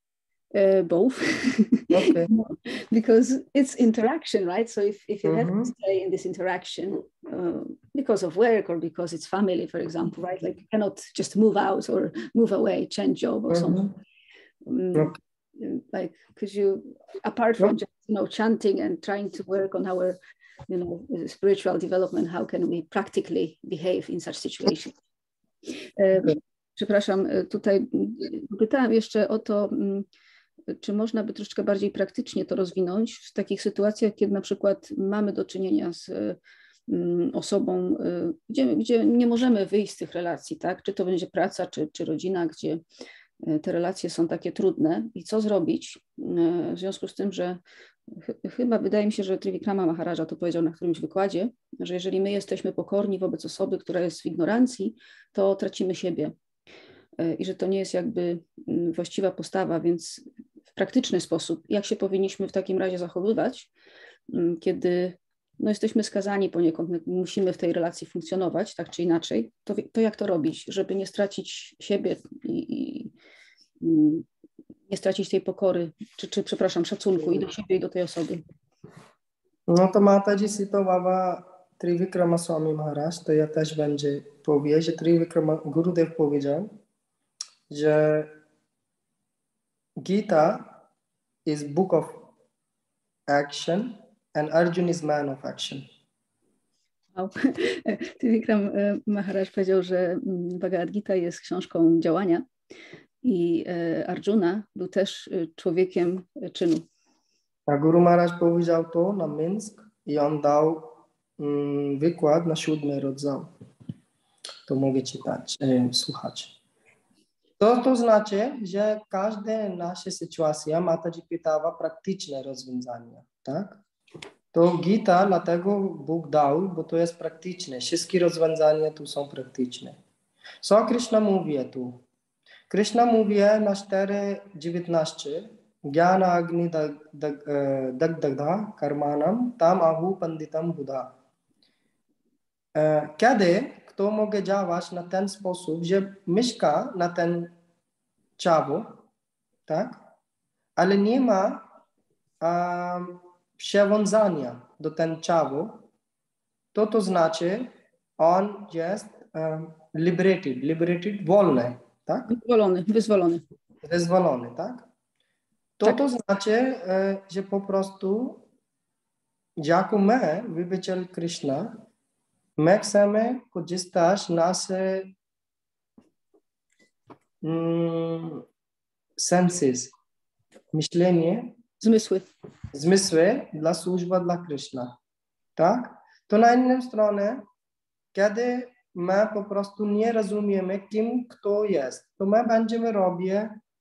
Uh, both. Okay. Because it's interaction, right? So if, if you have Mhm. to stay in this interaction uh, because of work or because it's family, for example, right? Like you cannot just move out or move away, change job or something. Mhm. Um, Okay. like, could you, apart from Yep. just, you know, chanting and trying to work on our, you know, spiritual development, how can we practically behave in such situations? Um, Okay. Przepraszam, tutaj pytałam jeszcze o to, czy można by troszeczkę bardziej praktycznie to rozwinąć w takich sytuacjach, kiedy na przykład mamy do czynienia z osobą, gdzie, gdzie nie możemy wyjść z tych relacji, tak? Czy to będzie praca, czy, czy rodzina, gdzie te relacje są takie trudne i co zrobić w związku z tym, że ch chyba wydaje mi się, że Trivikrama Maharaja to powiedział na którymś wykładzie, że jeżeli my jesteśmy pokorni wobec osoby, która jest w ignorancji, to tracimy siebie i że to nie jest jakby właściwa postawa, więc w praktyczny sposób, jak się powinniśmy w takim razie zachowywać, kiedy no, jesteśmy skazani poniekąd, musimy w tej relacji funkcjonować, tak czy inaczej, to, to jak to robić, żeby nie stracić siebie i, i nie stracić tej pokory, czy, czy przepraszam, szacunku i do siebie, i do tej osoby. No to Mataji cytowała Trivikrama Swami Maharaj, to ja też będzie powie, że Trivikrama Gurudev powiedział, że Gita is book of action and Arjun is man of action. Wow. Trivikram Maharaj powiedział, że Bhagavad Gita jest książką działania i Arjuna był też człowiekiem czynu. A Guru Maharaj powiedział to na Minsk i on dał um, wykład na siódmy rodzaj. To mogę czytać, e, słuchać. To, to znaczy, że każda nasza sytuacja Mataji pytała praktyczne rozwiązania, tak? To Gita dlatego Bóg dał, bo to jest praktyczne. Wszystkie rozwiązania tu są praktyczne. Co Krishna mówi tu? Krishna mówi na cztery dziewiętnaście Jnana agni dagdagda karmanam tam ahu panditam buddha. Kiedy kto może działać na ten sposób, że mieszka na ten ciało, tak? Ale nie ma um, przywiązania do ten ciało, to to znaczy on jest um, liberated, liberated, wolny, tak? Wyzwolony, wyzwolony. Wyzwolony, tak? To Tak. to znaczy, że po prostu jako my, wybiciel Krishna, my chcemy korzystać z naszych mm, senses, myślenie, Zmysły. zmysły dla służby dla Krishna, tak? To na inną stronę, kiedy my po prostu nie rozumiemy, kim kto jest, to my będziemy robić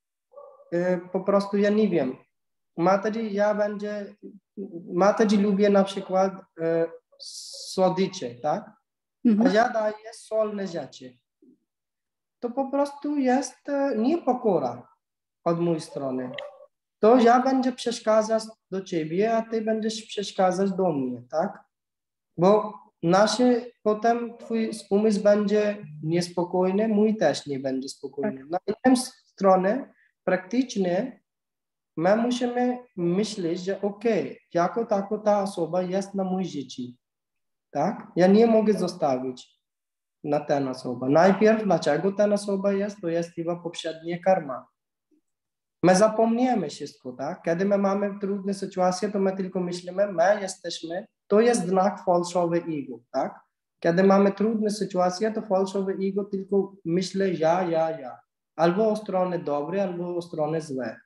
y, po prostu, ja nie wiem, Mataji, ja będzie, Mataji lubię na przykład y, słodycze, tak? Mhm. A ja daję solne rzeczy. To po prostu jest y, niepokora od mojej strony. To ja będę przeszkadzać do ciebie, a ty będziesz przeszkadzać do mnie, tak? Bo nasze, potem twój umysł będzie niespokojny, mój też nie będzie spokojny. Na inną stronę, praktycznie, my musimy myśleć, że okej, okay, jako tako ta osoba jest na moim życiu, tak? Ja nie mogę zostawić na tę osobę. Najpierw, dlaczego ta osoba jest, to jest chyba poprzednia karma. My zapomniemy wszystko, tak? Kiedy my mamy trudne sytuacje, to my tylko myślimy, my jesteśmy, to jest znak fałszowy ego, tak? Kiedy mamy trudne sytuacje, to fałszowy ego tylko myśli ja, ja, ja. Albo o stronę dobre, albo o stronę złe.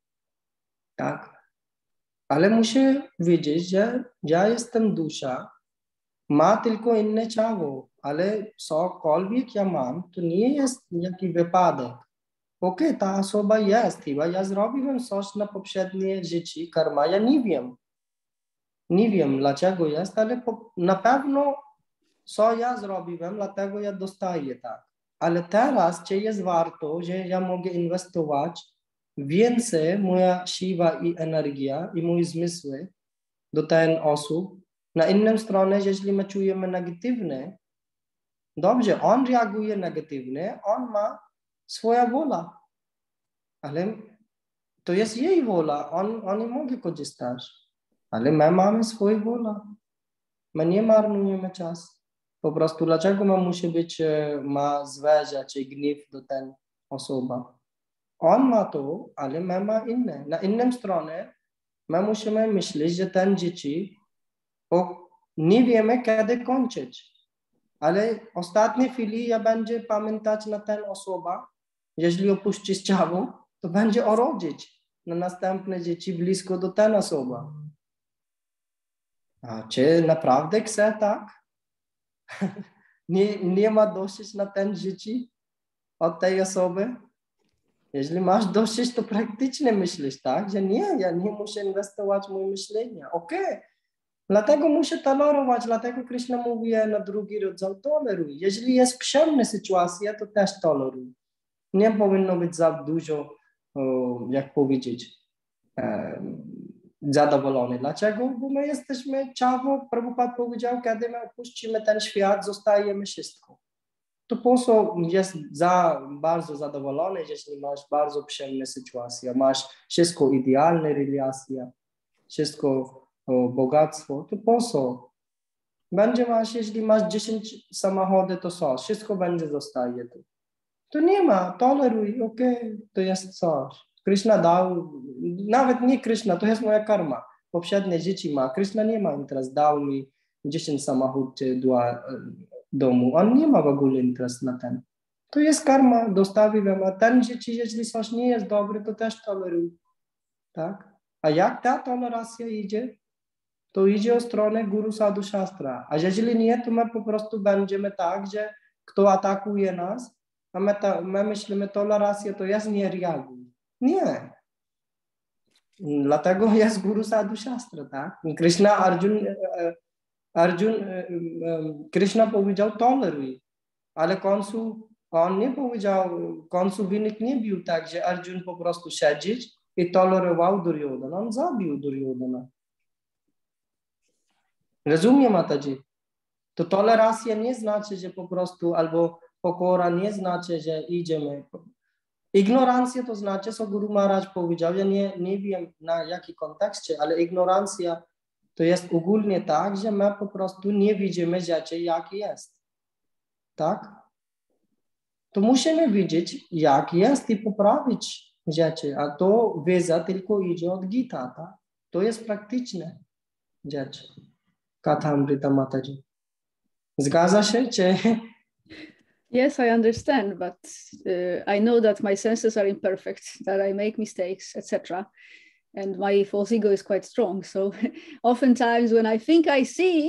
Tak? Ale muszę wiedzieć, że ja jestem dusza, ma tylko inne ciało, ale cokolwiek ja mam, to nie jest jakiś wypadek. Okej, okay, ta osoba jest, chyba ja zrobiłem coś na poprzednie życie, karma, ja nie wiem. Nie wiem, dlaczego jest, ale po, na pewno co ja zrobiłem, dlatego ja dostaję tak. Ale teraz, czy jest warto, że ja mogę inwestować więcej moja siła i energia i moje zmysły do tych osób. Na inną stronę, jeśli my czujemy negatywne, dobrze, on reaguje negatywnie, on ma swoja wola. Ale to jest jej wola, on, on nie może korzystać. Ale my mamy swoją wolę. My nie marnujemy czas. Po prostu dlaczego my musi być, ma zwierzę czy gniew do tej osoby? On ma to, ale my ma inne. Na innym stronie my musimy myśleć, że ten dzieci bo nie wiemy, kiedy kończyć. Ale w ostatniej chwili ja będzie pamiętać na tę osobę, jeśli opuści ciało, to będzie urodzić na następne dzieci blisko do tej osoby. A czy naprawdę chce tak? nie, nie ma dosyć na ten dzieci od tej osoby? Jeśli masz dosyć, to praktycznie myślisz, tak? Że nie, ja nie muszę inwestować w moje myślenie. Okej. Okay. Dlatego muszę tolerować, dlatego Krishna mówi na drugi rodzaj toleruj. Jeśli jest przyjemna sytuacja, to też toleruj. Nie powinno być za dużo, jak powiedzieć, zadowolony. Dlaczego? Bo my jesteśmy ciało, Prabhupada powiedział, kiedy my opuścimy ten świat, zostajemy wszystko. To po co jest za bardzo zadowolony, jeśli masz bardzo przyjemną sytuację, masz wszystko idealne relacje, wszystko o, bogactwo, to po co? Będzie masz, jeśli masz dziesięć samochodów, to co? Wszystko będzie zostaje tu. To nie ma, toleruj, okej, okay, to jest coś. Krishna dał, nawet nie Krishna, to jest moja karma. Poprzednie dzieci ma, Krishna nie ma interes, dał mi dziesięć samochodów do domu. On nie ma w ogóle interes na ten. To jest karma, dostawiłem, a ten dzieci, jeśli coś nie jest dobre, to też toleruj. Tak? A jak ta tolerancja idzie? To idzie o stronę Guru Sadhu Shastra. A jeżeli nie, to my po prostu będziemy tak, że kto atakuje nas, a my, ta, my myślimy, tolerancja to jest nie reaguj. Nie. Dlatego jest Guru Sadhu Shastra, tak? Krishna, Arjun, Arjun, Krishna powiedział toleruj, ale końcu on nie powiedział, końcu wynik nie był tak, że Arjun po prostu siedzieć i tolerował Duryodhana. On zabił Duryodhana. Rozumiem, Mataji? To tolerancja nie znaczy, że po prostu, albo pokora nie znaczy, że idziemy. Ignorancja to znaczy, co Guru Maharaj powiedział, ja nie, nie wiem na jakim kontekście, ale ignorancja to jest ogólnie tak, że my po prostu nie widzimy rzeczy, jak jest. Tak? To musimy widzieć, jak jest i poprawić rzeczy, a to wiedza tylko idzie od Gita, tak? To jest praktyczne rzecz. Kathamrita Mataji. Zgadza się, czy... Yes, I understand, but uh, I know that my senses are imperfect, that I make mistakes, et cetera. And my false ego is quite strong. So oftentimes when I think I see,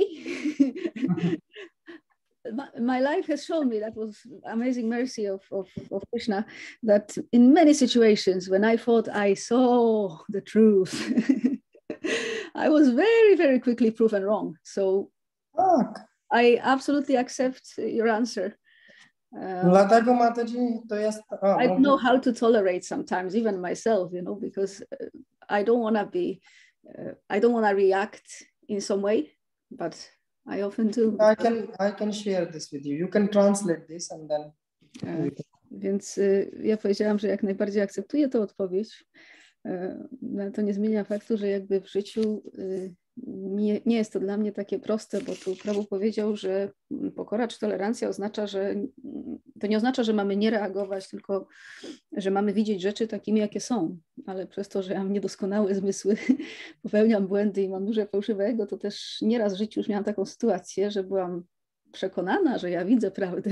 my, my life has shown me, that was amazing mercy of, of, of Krishna, that in many situations when I thought I saw the truth, I was very, very quickly proven wrong. So I absolutely accept your answer. Uh, Dlatego Mataji to jest... Oh, I don't know how to tolerate sometimes, even myself, you know, because uh, I don't want to be, uh, I don't want to react in some way, but I often do. I can, I can share this with you. You can translate this and then... Uh, więc y, ja powiedziałam, że jak najbardziej akceptuję tę odpowiedź, y, ale to nie zmienia faktu, że jakby w życiu y, nie, nie jest to dla mnie takie proste, bo tu Prabhu powiedział, że pokora czy tolerancja oznacza, że to nie oznacza, że mamy nie reagować, tylko że mamy widzieć rzeczy takimi, jakie są, ale przez to, że ja mam niedoskonałe zmysły, popełniam błędy i mam duże fałszywego, to też nieraz w życiu już miałam taką sytuację, że byłam przekonana, że ja widzę prawdę,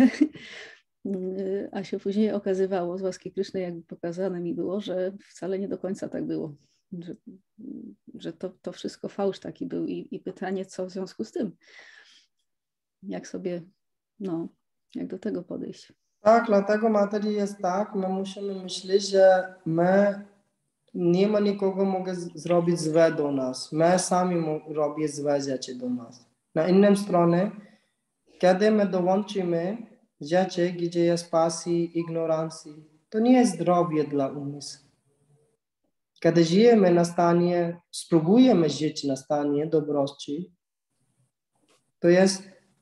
a się później okazywało z łaski Kryszny, jakby pokazane mi było, że wcale nie do końca tak było. Że, że to, to wszystko fałsz taki był i, i pytanie, co w związku z tym? Jak sobie, no, jak do tego podejść? Tak, dlatego Mataji jest tak, my musimy myśleć, że my nie ma nikogo mogę zrobić złe do nas. My sami robimy złe rzeczy do nas. Na innym stronie, kiedy my dołączymy rzeczy, gdzie jest pasji, ignorancji, to nie jest zdrowie dla umysłu. Kiedy żyjemy na stanie, spróbujemy żyć na stanie dobroci, to jest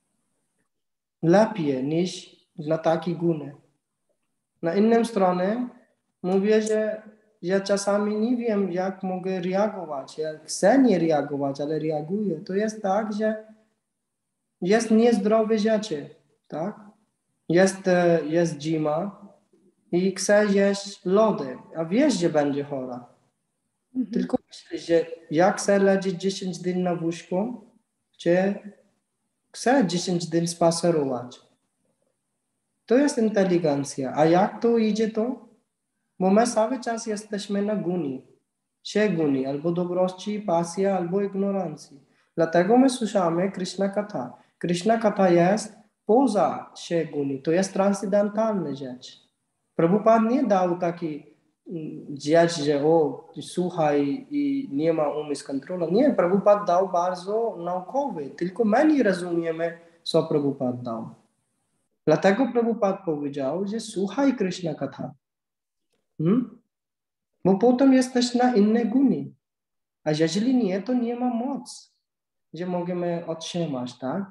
lepiej niż na taki guny. Na innym stronie mówię, że ja czasami nie wiem, jak mogę reagować. Ja chcę nie reagować, ale reaguję. To jest tak, że jest niezdrowe rzeczy, tak? Jest, jest zima i chce jeść lody, a wiesz, że będzie chora. Mhm. Tylko myślisz, że ja chcę leżeć dziesięć dni na łóżku, czy chcę dziesięć dni spacerować. To jest inteligencja. A jak to idzie to? Bo my cały czas jesteśmy na guni. Się guni, albo dobroci, pasja, albo ignorancji. Dlatego my słyszamy Krishna Katha. Krishna Katha jest poza się guni. To jest transcendentalna rzecz. Prabhupada nie dał taki rzecz, że o, słuchaj i nie ma umysł kontroli. Nie, Prabhupada dał bardzo naukowy. Tylko my nie rozumiemy, co Prabhupada dał. Dlatego Prabhupada powiedział, że słuchaj Krishna Katha. Hmm? Bo potem jesteś na innej guni. A jeżeli nie, to nie ma moc, że możemy otrzymać, tak?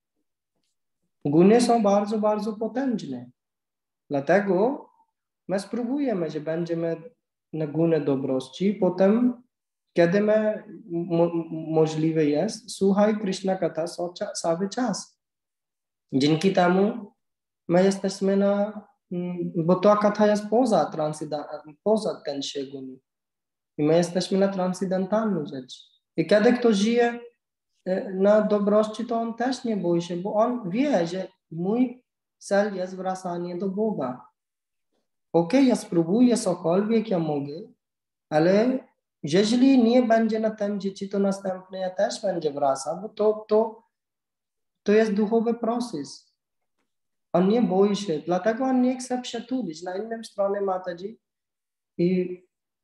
Guny są bardzo, bardzo potężne. Dlatego my spróbujemy, że będziemy na gunie dobroci, potem, kiedy my, mo, możliwe jest, słuchaj Krishna Katha cały czas. Dzięki temu my jesteśmy na, bo ta katha jest poza, poza ten szegun. I my jesteśmy na transcendentalną rzecz. I kiedy ktoś żyje na dobroci, to on też nie boi się, bo on wie, że mój cel jest wracanie do Boga. Okej, ja spróbuję cokolwiek ja mogę, ale jeżeli nie będzie na tym dzieci, to następne ja też będzie wracał, bo to, to, to jest duchowy proces. On nie boi się, dlatego on nie chce przytulić. Na innej stronie Mataji i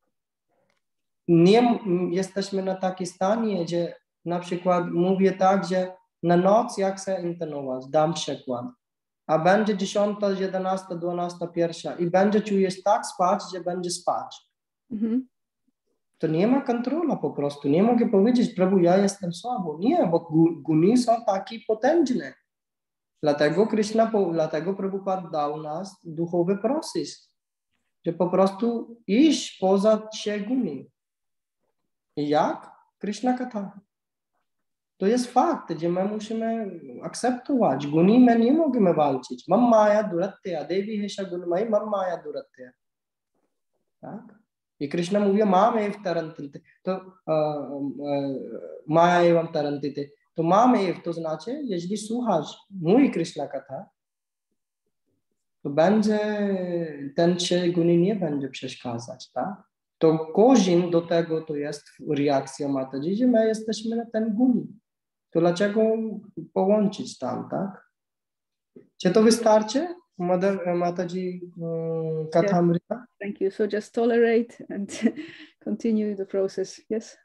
nie jesteśmy na takim stanie, że na przykład mówię tak, że na noc ja chcę internować, dam przykład, a będzie dziesiąta, jedenasta, dwunasta, pierwsza i będzie czujesz tak spać, że będzie spać. Mhm. To nie ma kontrola po prostu. Nie mogę powiedzieć, Prabhu, ja jestem słabo. Nie, bo guny są takie potężne. Dlatego Krishna, dlatego Prabhupada dał nas duchowy proces, że po prostu iść poza się guny. I jak? Krishna Katha. To jest fakt, że my musimy akceptować. Guny my nie możemy walczyć. Mam maya duratya, Devi hesha gunmai, mam maya duratya. Tak? I Krishna mówi, mamy w tarantite. To uh, uh, maya evam tarantite. To mamy, to znaczy, jeżeli słuchasz mój Krishna Katha, to będzie, ten się guny nie będzie przeszkadzać, tak? To korzeń do tego to jest reakcja Mataji, że my jesteśmy na ten guni. To dlaczego połączyć tam, tak? Czy to wystarczy? Mataji um, Kathamrita? Yes. Thank you. So just tolerate and continue the process, yes?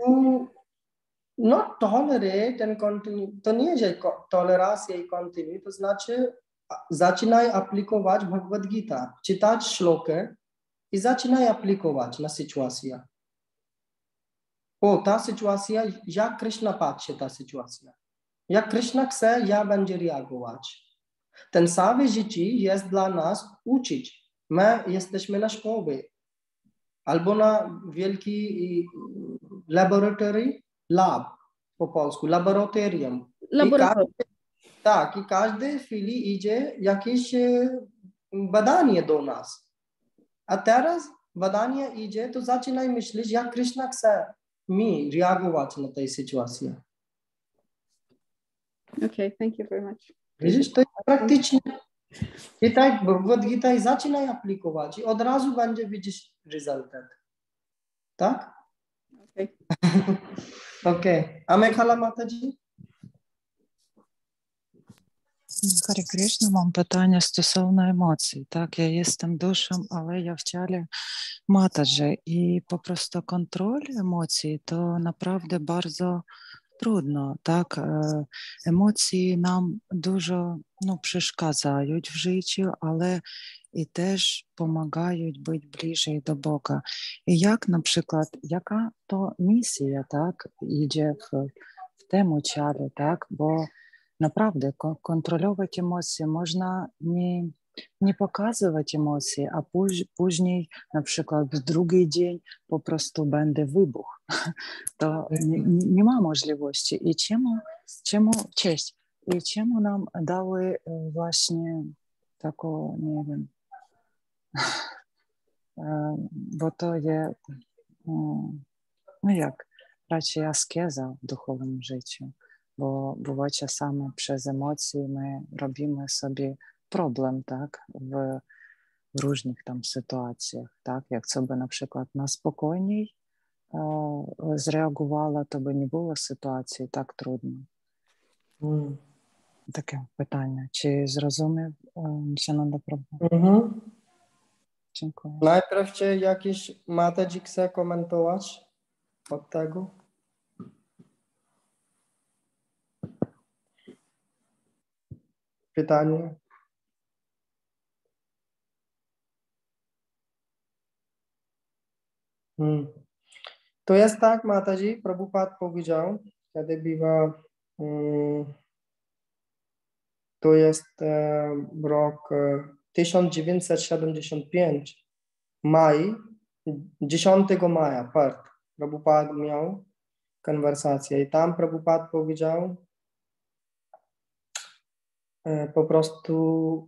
Not tolerate and continue. To nie jest toleracja i continue, to znaczy zaczynaj aplikować Bhagavad Gita, czytać szlokę i zaczynaj aplikować na sytuację. O, ta sytuacja, jak Krishna patrzy ta sytuacja. Jak Krishna chce, ja będę reagować. Ten cały życie jest dla nas uczyć. My jesteśmy na szkoły albo na wielki laboratory, lab po polsku, laboratorium. Laboratorium. I każdy, tak, i każdej chwili idzie jakieś badanie do nas. A teraz badanie idzie, to zaczynaj myśleć, jak Krishna chce mi reagować na tej sytuacji. Okay, thank you very much. Widzisz, to jest praktycznie. I tak Bhagavad Gita i zaczynaj aplikować i od razu będzie widzieć rezultat. Tak? Okej. Okay. Okay. A Mekhala Mataji? Hare Krishna, mam pytanie stosowne emocji. Tak, ja jestem duszą, ale ja w ciele Mataji i po prostu kontrol emocji to naprawdę bardzo trudno, tak? Emocje nam dużo no, przeszkadzają w życiu, ale i też pomagają być bliżej do Boga. I jak na przykład, jaka to misja, tak, idzie w, w temu ciele, tak? Bo naprawdę kontrolować emocje można nie, Nie pokazywać emocji, a póź, później, na przykład w drugi dzień po prostu będzie wybuch. To nie, nie ma możliwości. I czemu, czemu, cześć, i czemu nam dały właśnie taką, nie wiem, bo to jest, no jak, raczej askeza w duchowym życiu, bo bywa czasami przez emocje my robimy sobie problem, tak, w, w różnych tam sytuacjach, tak, jak co by na przykład na spokojniej e, zreagowała, to by nie było sytuacji tak trudno. Mm. Takie pytanie, czy zrozumie Nityananda Prabhu? Mhm. Dziękuję. Najpierw czy jakiś Mataji chce komentować od tego? Pytanie? Hmm. To jest tak, Mataji, Prabhupada powiedział, kiedy bywa, um, to jest e, rok e, tysiąc dziewięćset siedemdziesiąty piąty, maj, dziesiątego maja, part. Prabhupada miał konwersację i tam Prabhupada powiedział e, po prostu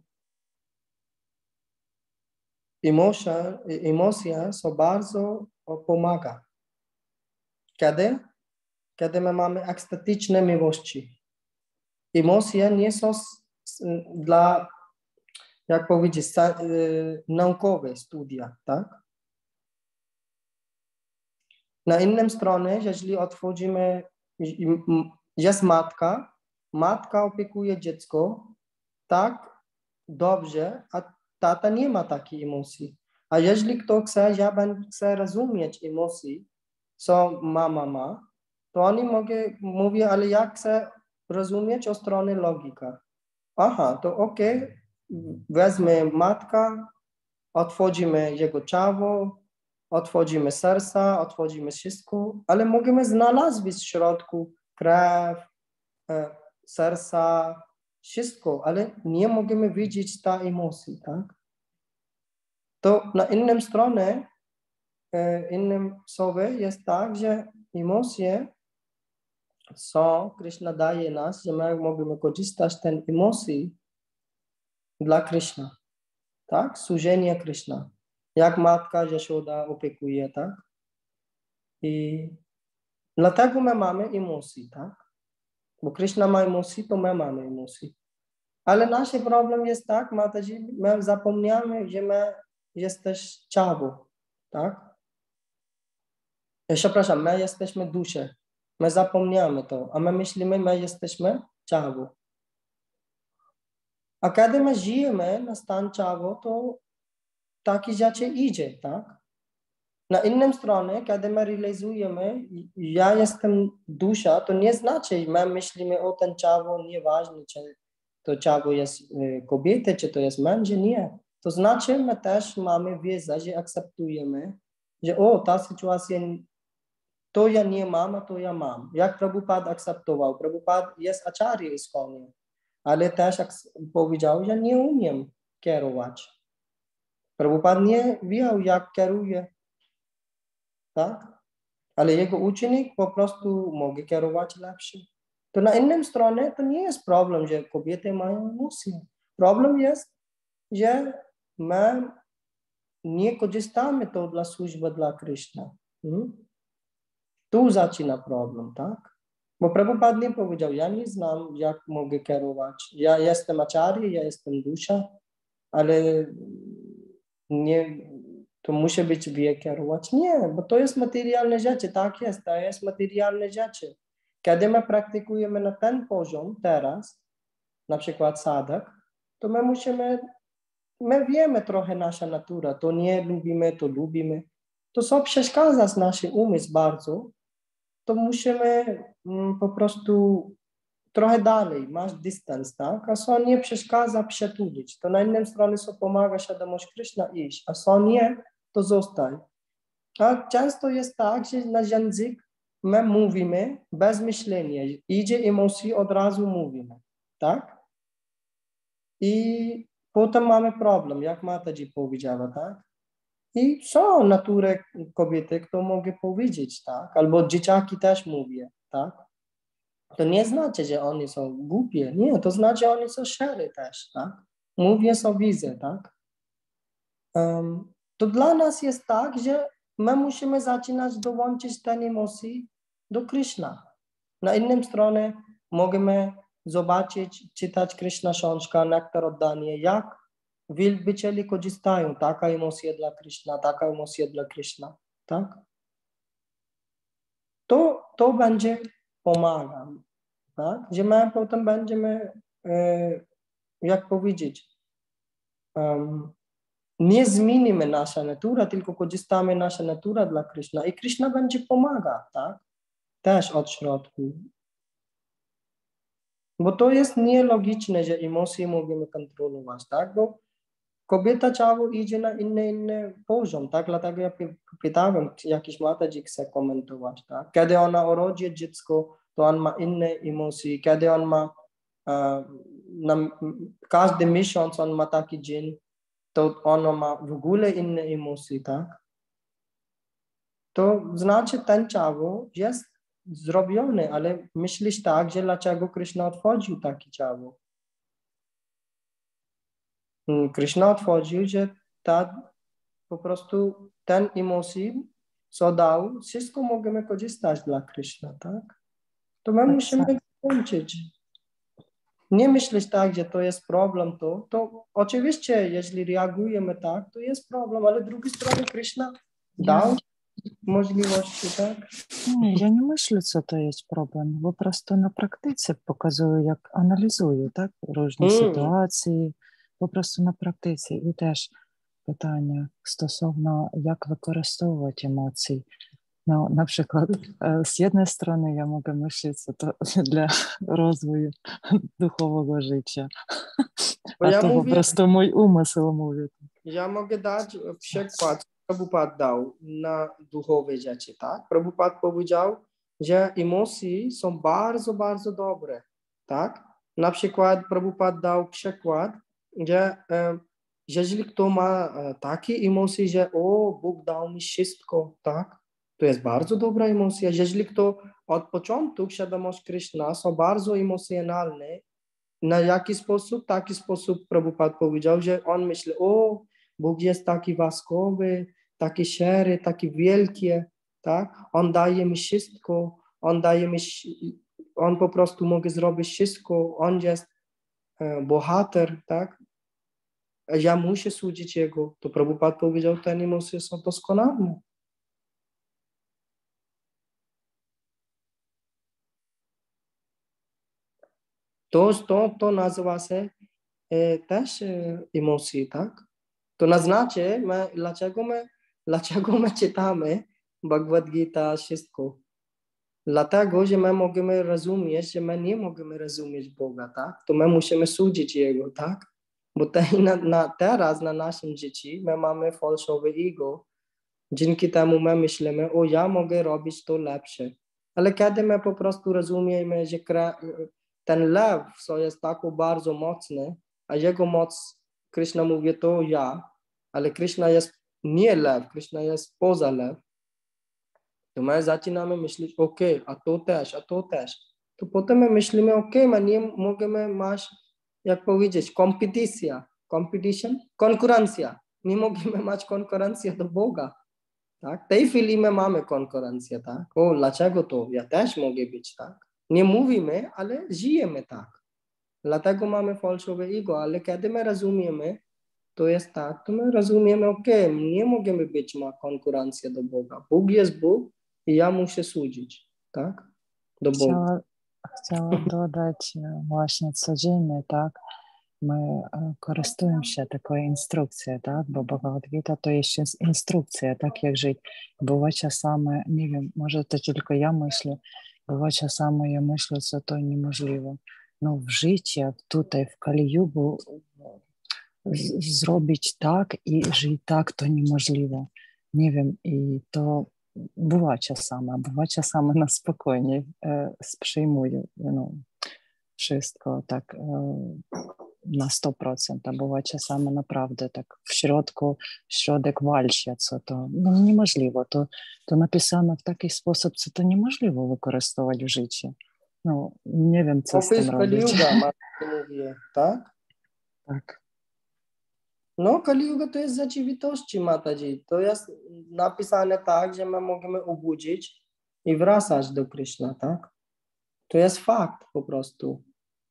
emocja, emocje są bardzo pomaga. Kiedy? Kiedy my mamy ekstatyczne miłości. Emocje nie są dla, jak powiedzieć, naukowe studia, tak? Na innym stronie, jeżeli otworzymy, jest matka, matka opiekuje dziecko tak dobrze, a tata nie ma takiej emocji. A jeżeli ktoś chce, ja chcę rozumieć emocji, co mama ma, to oni mogę, mówię, ale ja chcę rozumieć od strony logika. Aha, to okej, okay. Wezmę matka, otworzymy jego ciało, otworzymy serca, otworzymy wszystko, ale możemy znaleźć w środku krew, e, serca, wszystko, ale nie możemy widzieć ta emocji, tak? To na innym stronie, e, innym słowie jest tak, że emocje są, Krishna daje nas, że my możemy korzystać z tej emocji dla Krishna, tak? Służenie Krishna. Jak matka Jashoda opiekuje, tak? I dlatego my mamy emocje, tak? Bo Krishna ma emocje, to my mamy emocje. Ale nasz problem jest tak, Mataji, my zapomniamy, że my jesteśmy ciało, tak? Przepraszam, my jesteśmy dusze. My zapomniamy to, a my myślimy, my jesteśmy ciało. A kiedy my żyjemy na stan ciało, to takie rzeczy idzie, tak? Na innym stronie, kiedy my realizujemy, ja jestem dusza, to nie znaczy, my myślimy, o ten ciało, nieważne, czy to ciało jest kobiety, czy to jest mężczyzna, nie. To znaczy, my też mamy wiedzę, że akceptujemy, że o, ta sytuacja, to ja nie mam, a to ja mam. Jak Prabhupada akceptował? Prabhupada jest acharya ISKCON, ale też powiedział, że nie umiem kierować. Prabhupada nie wiedział, jak kieruje, tak? Ale jego uczeń po prostu może kierować lepszy. To na innym stronie to nie jest problem, że kobiety mają emocje. Problem jest, że my nie korzystamy to dla służby dla Krishna. Hmm? Tu zaczyna problem, tak? Bo Prabhupada nie powiedział, ja nie znam, jak mogę kierować. Ja jestem acharya, ja jestem dusza, ale nie, to musi być wie kierować. Nie, bo to jest materialne rzeczy, tak jest, to jest materialne rzeczy. Kiedy my praktykujemy na ten poziom teraz, na przykład sadhak, to my musimy, my wiemy trochę nasza natura, to nie lubimy, to lubimy. To co przeszkadza z naszym umysł bardzo, to musimy mm, po prostu trochę dalej, masz dystans, tak? A co nie przeszkadza, przetulić. To na innym stronie co pomaga świadomość Krishna iść, a co nie, to zostań. A często jest tak, że na język my mówimy bez myślenia. Idzie emocji, od razu mówimy, tak? I potem mamy problem, jak Mataji powiedziała, tak? I są natury kobiety, kto mogę powiedzieć, tak? Albo dzieciaki też mówię, tak? To nie znaczy, że oni są głupie, nie, to znaczy, że oni są szczerzy też, tak? Mówię, co widzę, tak? Um, to dla nas jest tak, że my musimy zaczynać dołączyć te emocje do Krishna. Na innym stronie możemy zobaczyć, czytać Krishna książka, Nektar oddanie, jak wielbiciele korzystają, taka emocja dla Krishna, taka emocja dla Krishna, tak? To, to będzie pomaga, tak? Że my potem będziemy, e, jak powiedzieć, um, nie zmienimy nasza natura, tylko korzystamy nasza natura dla Krishna i Krishna będzie pomaga, tak? Też od środku. Bo to jest nielogiczne, że emocje możemy kontrolować, tak? Bo kobieta ciało idzie na inny, inny poziom, tak? Dlatego ja pytałem, jakiś Mataji chce komentować, tak? Kiedy ona urodzi dziecko, to on ma inne emocje. Kiedy on ma, uh, na, każdy miesiąc on ma taki dzień, to on ma w ogóle inne emocje, tak? To znaczy ten ciało jest zrobiony, ale myślisz tak, że dlaczego Krishna otworzył takie ciało? Krishna otworzył, że ta, po prostu ten emocje, co dał, wszystko możemy korzystać dla Krishna, tak? To my musimy kończyć. Nie myślisz tak, że to jest problem, to, to oczywiście, jeśli reagujemy tak, to jest problem, ale z drugiej strony Krishna dał możliwości, tak? Nie, ja nie myślę, co to jest problem. Po prostu na praktyce pokazuję, jak analizuję, tak? Różne Mm. sytuacje, po prostu na praktyce. I też pytanie stosowno, jak wykorzystywać emocje. No, na przykład z jednej strony ja mogę myśleć, co to dla rozwoju duchowego życia, Bo a ja to mówię, po prostu mój umysł mówi. Ja mogę dać przykład, Prabhupada dał na duchowe rzeczy, tak? Prabhupada powiedział, że emocje są bardzo, bardzo dobre, tak? Na przykład Prabhupada dał przykład, że e, jeżeli kto ma e, takie emocje, że o, Bóg dał mi wszystko, tak? To jest bardzo dobra emocja. Jeżeli kto od początku świadomość Krishna są bardzo emocjonalne, na jaki sposób? Taki sposób Prabhupada powiedział, że on myśli, o, Bóg jest taki łaskawy, taki szczery, taki wielki, tak? On daje mi wszystko, on daje mi, on po prostu może zrobić wszystko, on jest e, bohater, tak? Ja muszę służyć Jego. To Prabhupada powiedział, te emocje są doskonałe. To, to, to nazywa się e, też e, emocje, tak? To na znaczy, my, dlaczego, my, dlaczego my czytamy Bhagavad Gita wszystko? Dlatego, że my możemy rozumieć, że my nie możemy rozumieć Boga, tak? To my musimy służyć Jego, tak? Bo te, na, na, teraz na naszym dzieci my mamy fałszywe ego. Dzięki temu my myślimy, o ja mogę robić to lepsze. Ale kiedy my po prostu rozumiemy, że ten lew, co jest tak bardzo mocny, a jego moc, Krishna mówi, to ja, ale Krishna jest nie lew, Krishna jest poza lew. To my zaczynamy myśleć, ok, a to też, a to też. To potem my myślimy, ok, my nie możemy mieć, jak powiedzieć, kompetycja, competition, konkurencja. Nie możemy mieć konkurencję do Boga. Tak? W tej chwili my mamy konkurencję, tak? O, dlaczego to? Ja też mogę być, tak? Nie mówimy, ale żyjemy tak. Dlatego mamy fałszywe ego, ale kiedy my rozumiemy, to jest tak, to my rozumiemy, ok, nie możemy być ma konkurencja do Boga. Bóg jest Bóg i ja muszę służyć, tak? Do Boga. Chciała, chciała dodać właśnie codziennie, tak? My korzystujemy się taką instrukcją, tak? Bo Bhagavad Gita to jest instrukcja, tak jak żyć. Bywa czasami, nie wiem, może to tylko ja myślę, bywa czasami ja myślę, co to niemożliwe. No w życiu tutaj w Kali Yugu zrobić tak i żyć tak to niemożliwe. Nie wiem, i to bywa czasami, bywa czasami na spokojnie e, przyjmuję no, wszystko tak. E, na sto procent, a bywa czasami naprawdę tak w środku, środek walczy, co to no, niemożliwe. To, to napisane w taki sposób, co to niemożliwe wykorzystywać w życiu. No, nie wiem, co z Opis tym robić. Kali Yuga, mówię, tak? Tak. No, Kali Yuga to jest rzeczywistość, Mataji. To jest napisane tak, że my możemy obudzić i wracać do Krishna, tak? To jest fakt po prostu.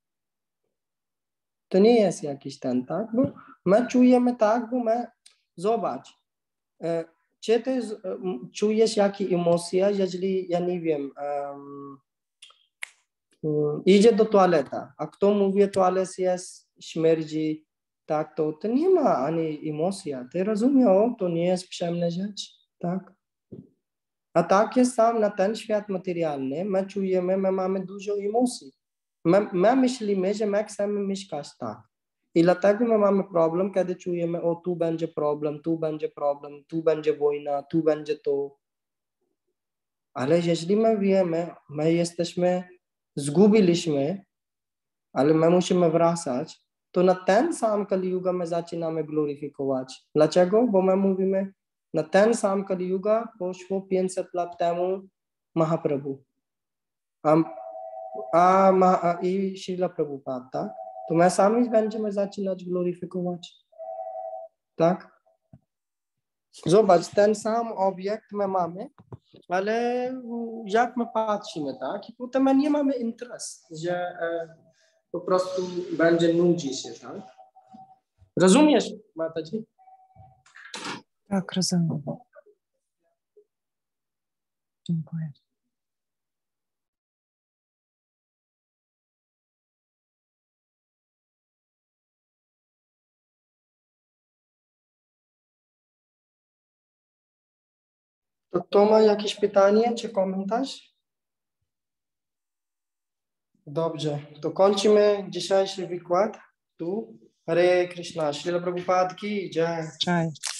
To nie jest jakiś ten, tak? Bo my czujemy tak, bo my, zobacz, e, czy ty z, e, czujesz jakie emocje, jeżeli, ja nie wiem, um, um, idzie do toalety, a kto mówi, toalet jest, śmierdzi, tak, to, to nie ma ani emocji. Ty rozumiesz, o, to nie jest przyjemna rzecz, tak? A tak jest sam na ten świat materialny, my czujemy, my mamy dużo emocji. My, my myślimy, że my chcemy mieszkać tak. I dlatego my mamy problem, kiedy czujemy, o tu będzie problem, tu będzie problem, tu będzie wojna, tu będzie to. Ale jeżeli my wiemy, my jesteśmy, zgubiliśmy, ale my musimy wracać, to na ten sam Kali Yuga my zaczynamy gloryfikować. Dlaczego? Bo my mówimy, na ten sam Kali Yuga poszło pięćset lat temu Mahaprabhu. A, a, a i Śrila Prabhupada, tak? To my sami będziemy zaczynać gloryfikować. Tak? Zobacz, ten sam obiekt my mamy, ale jak my patrzymy, tak? I potem my nie mamy interes, że e, po prostu będzie nudzi się, tak? Rozumiesz, Mataji? Tak, rozumiem. Dziękuję. To kto ma jakieś pytanie czy komentarz? Dobrze, to kończymy dzisiejszy wykład tu. Hare Krishna, Śrila Prabhupada ki jai. Jai.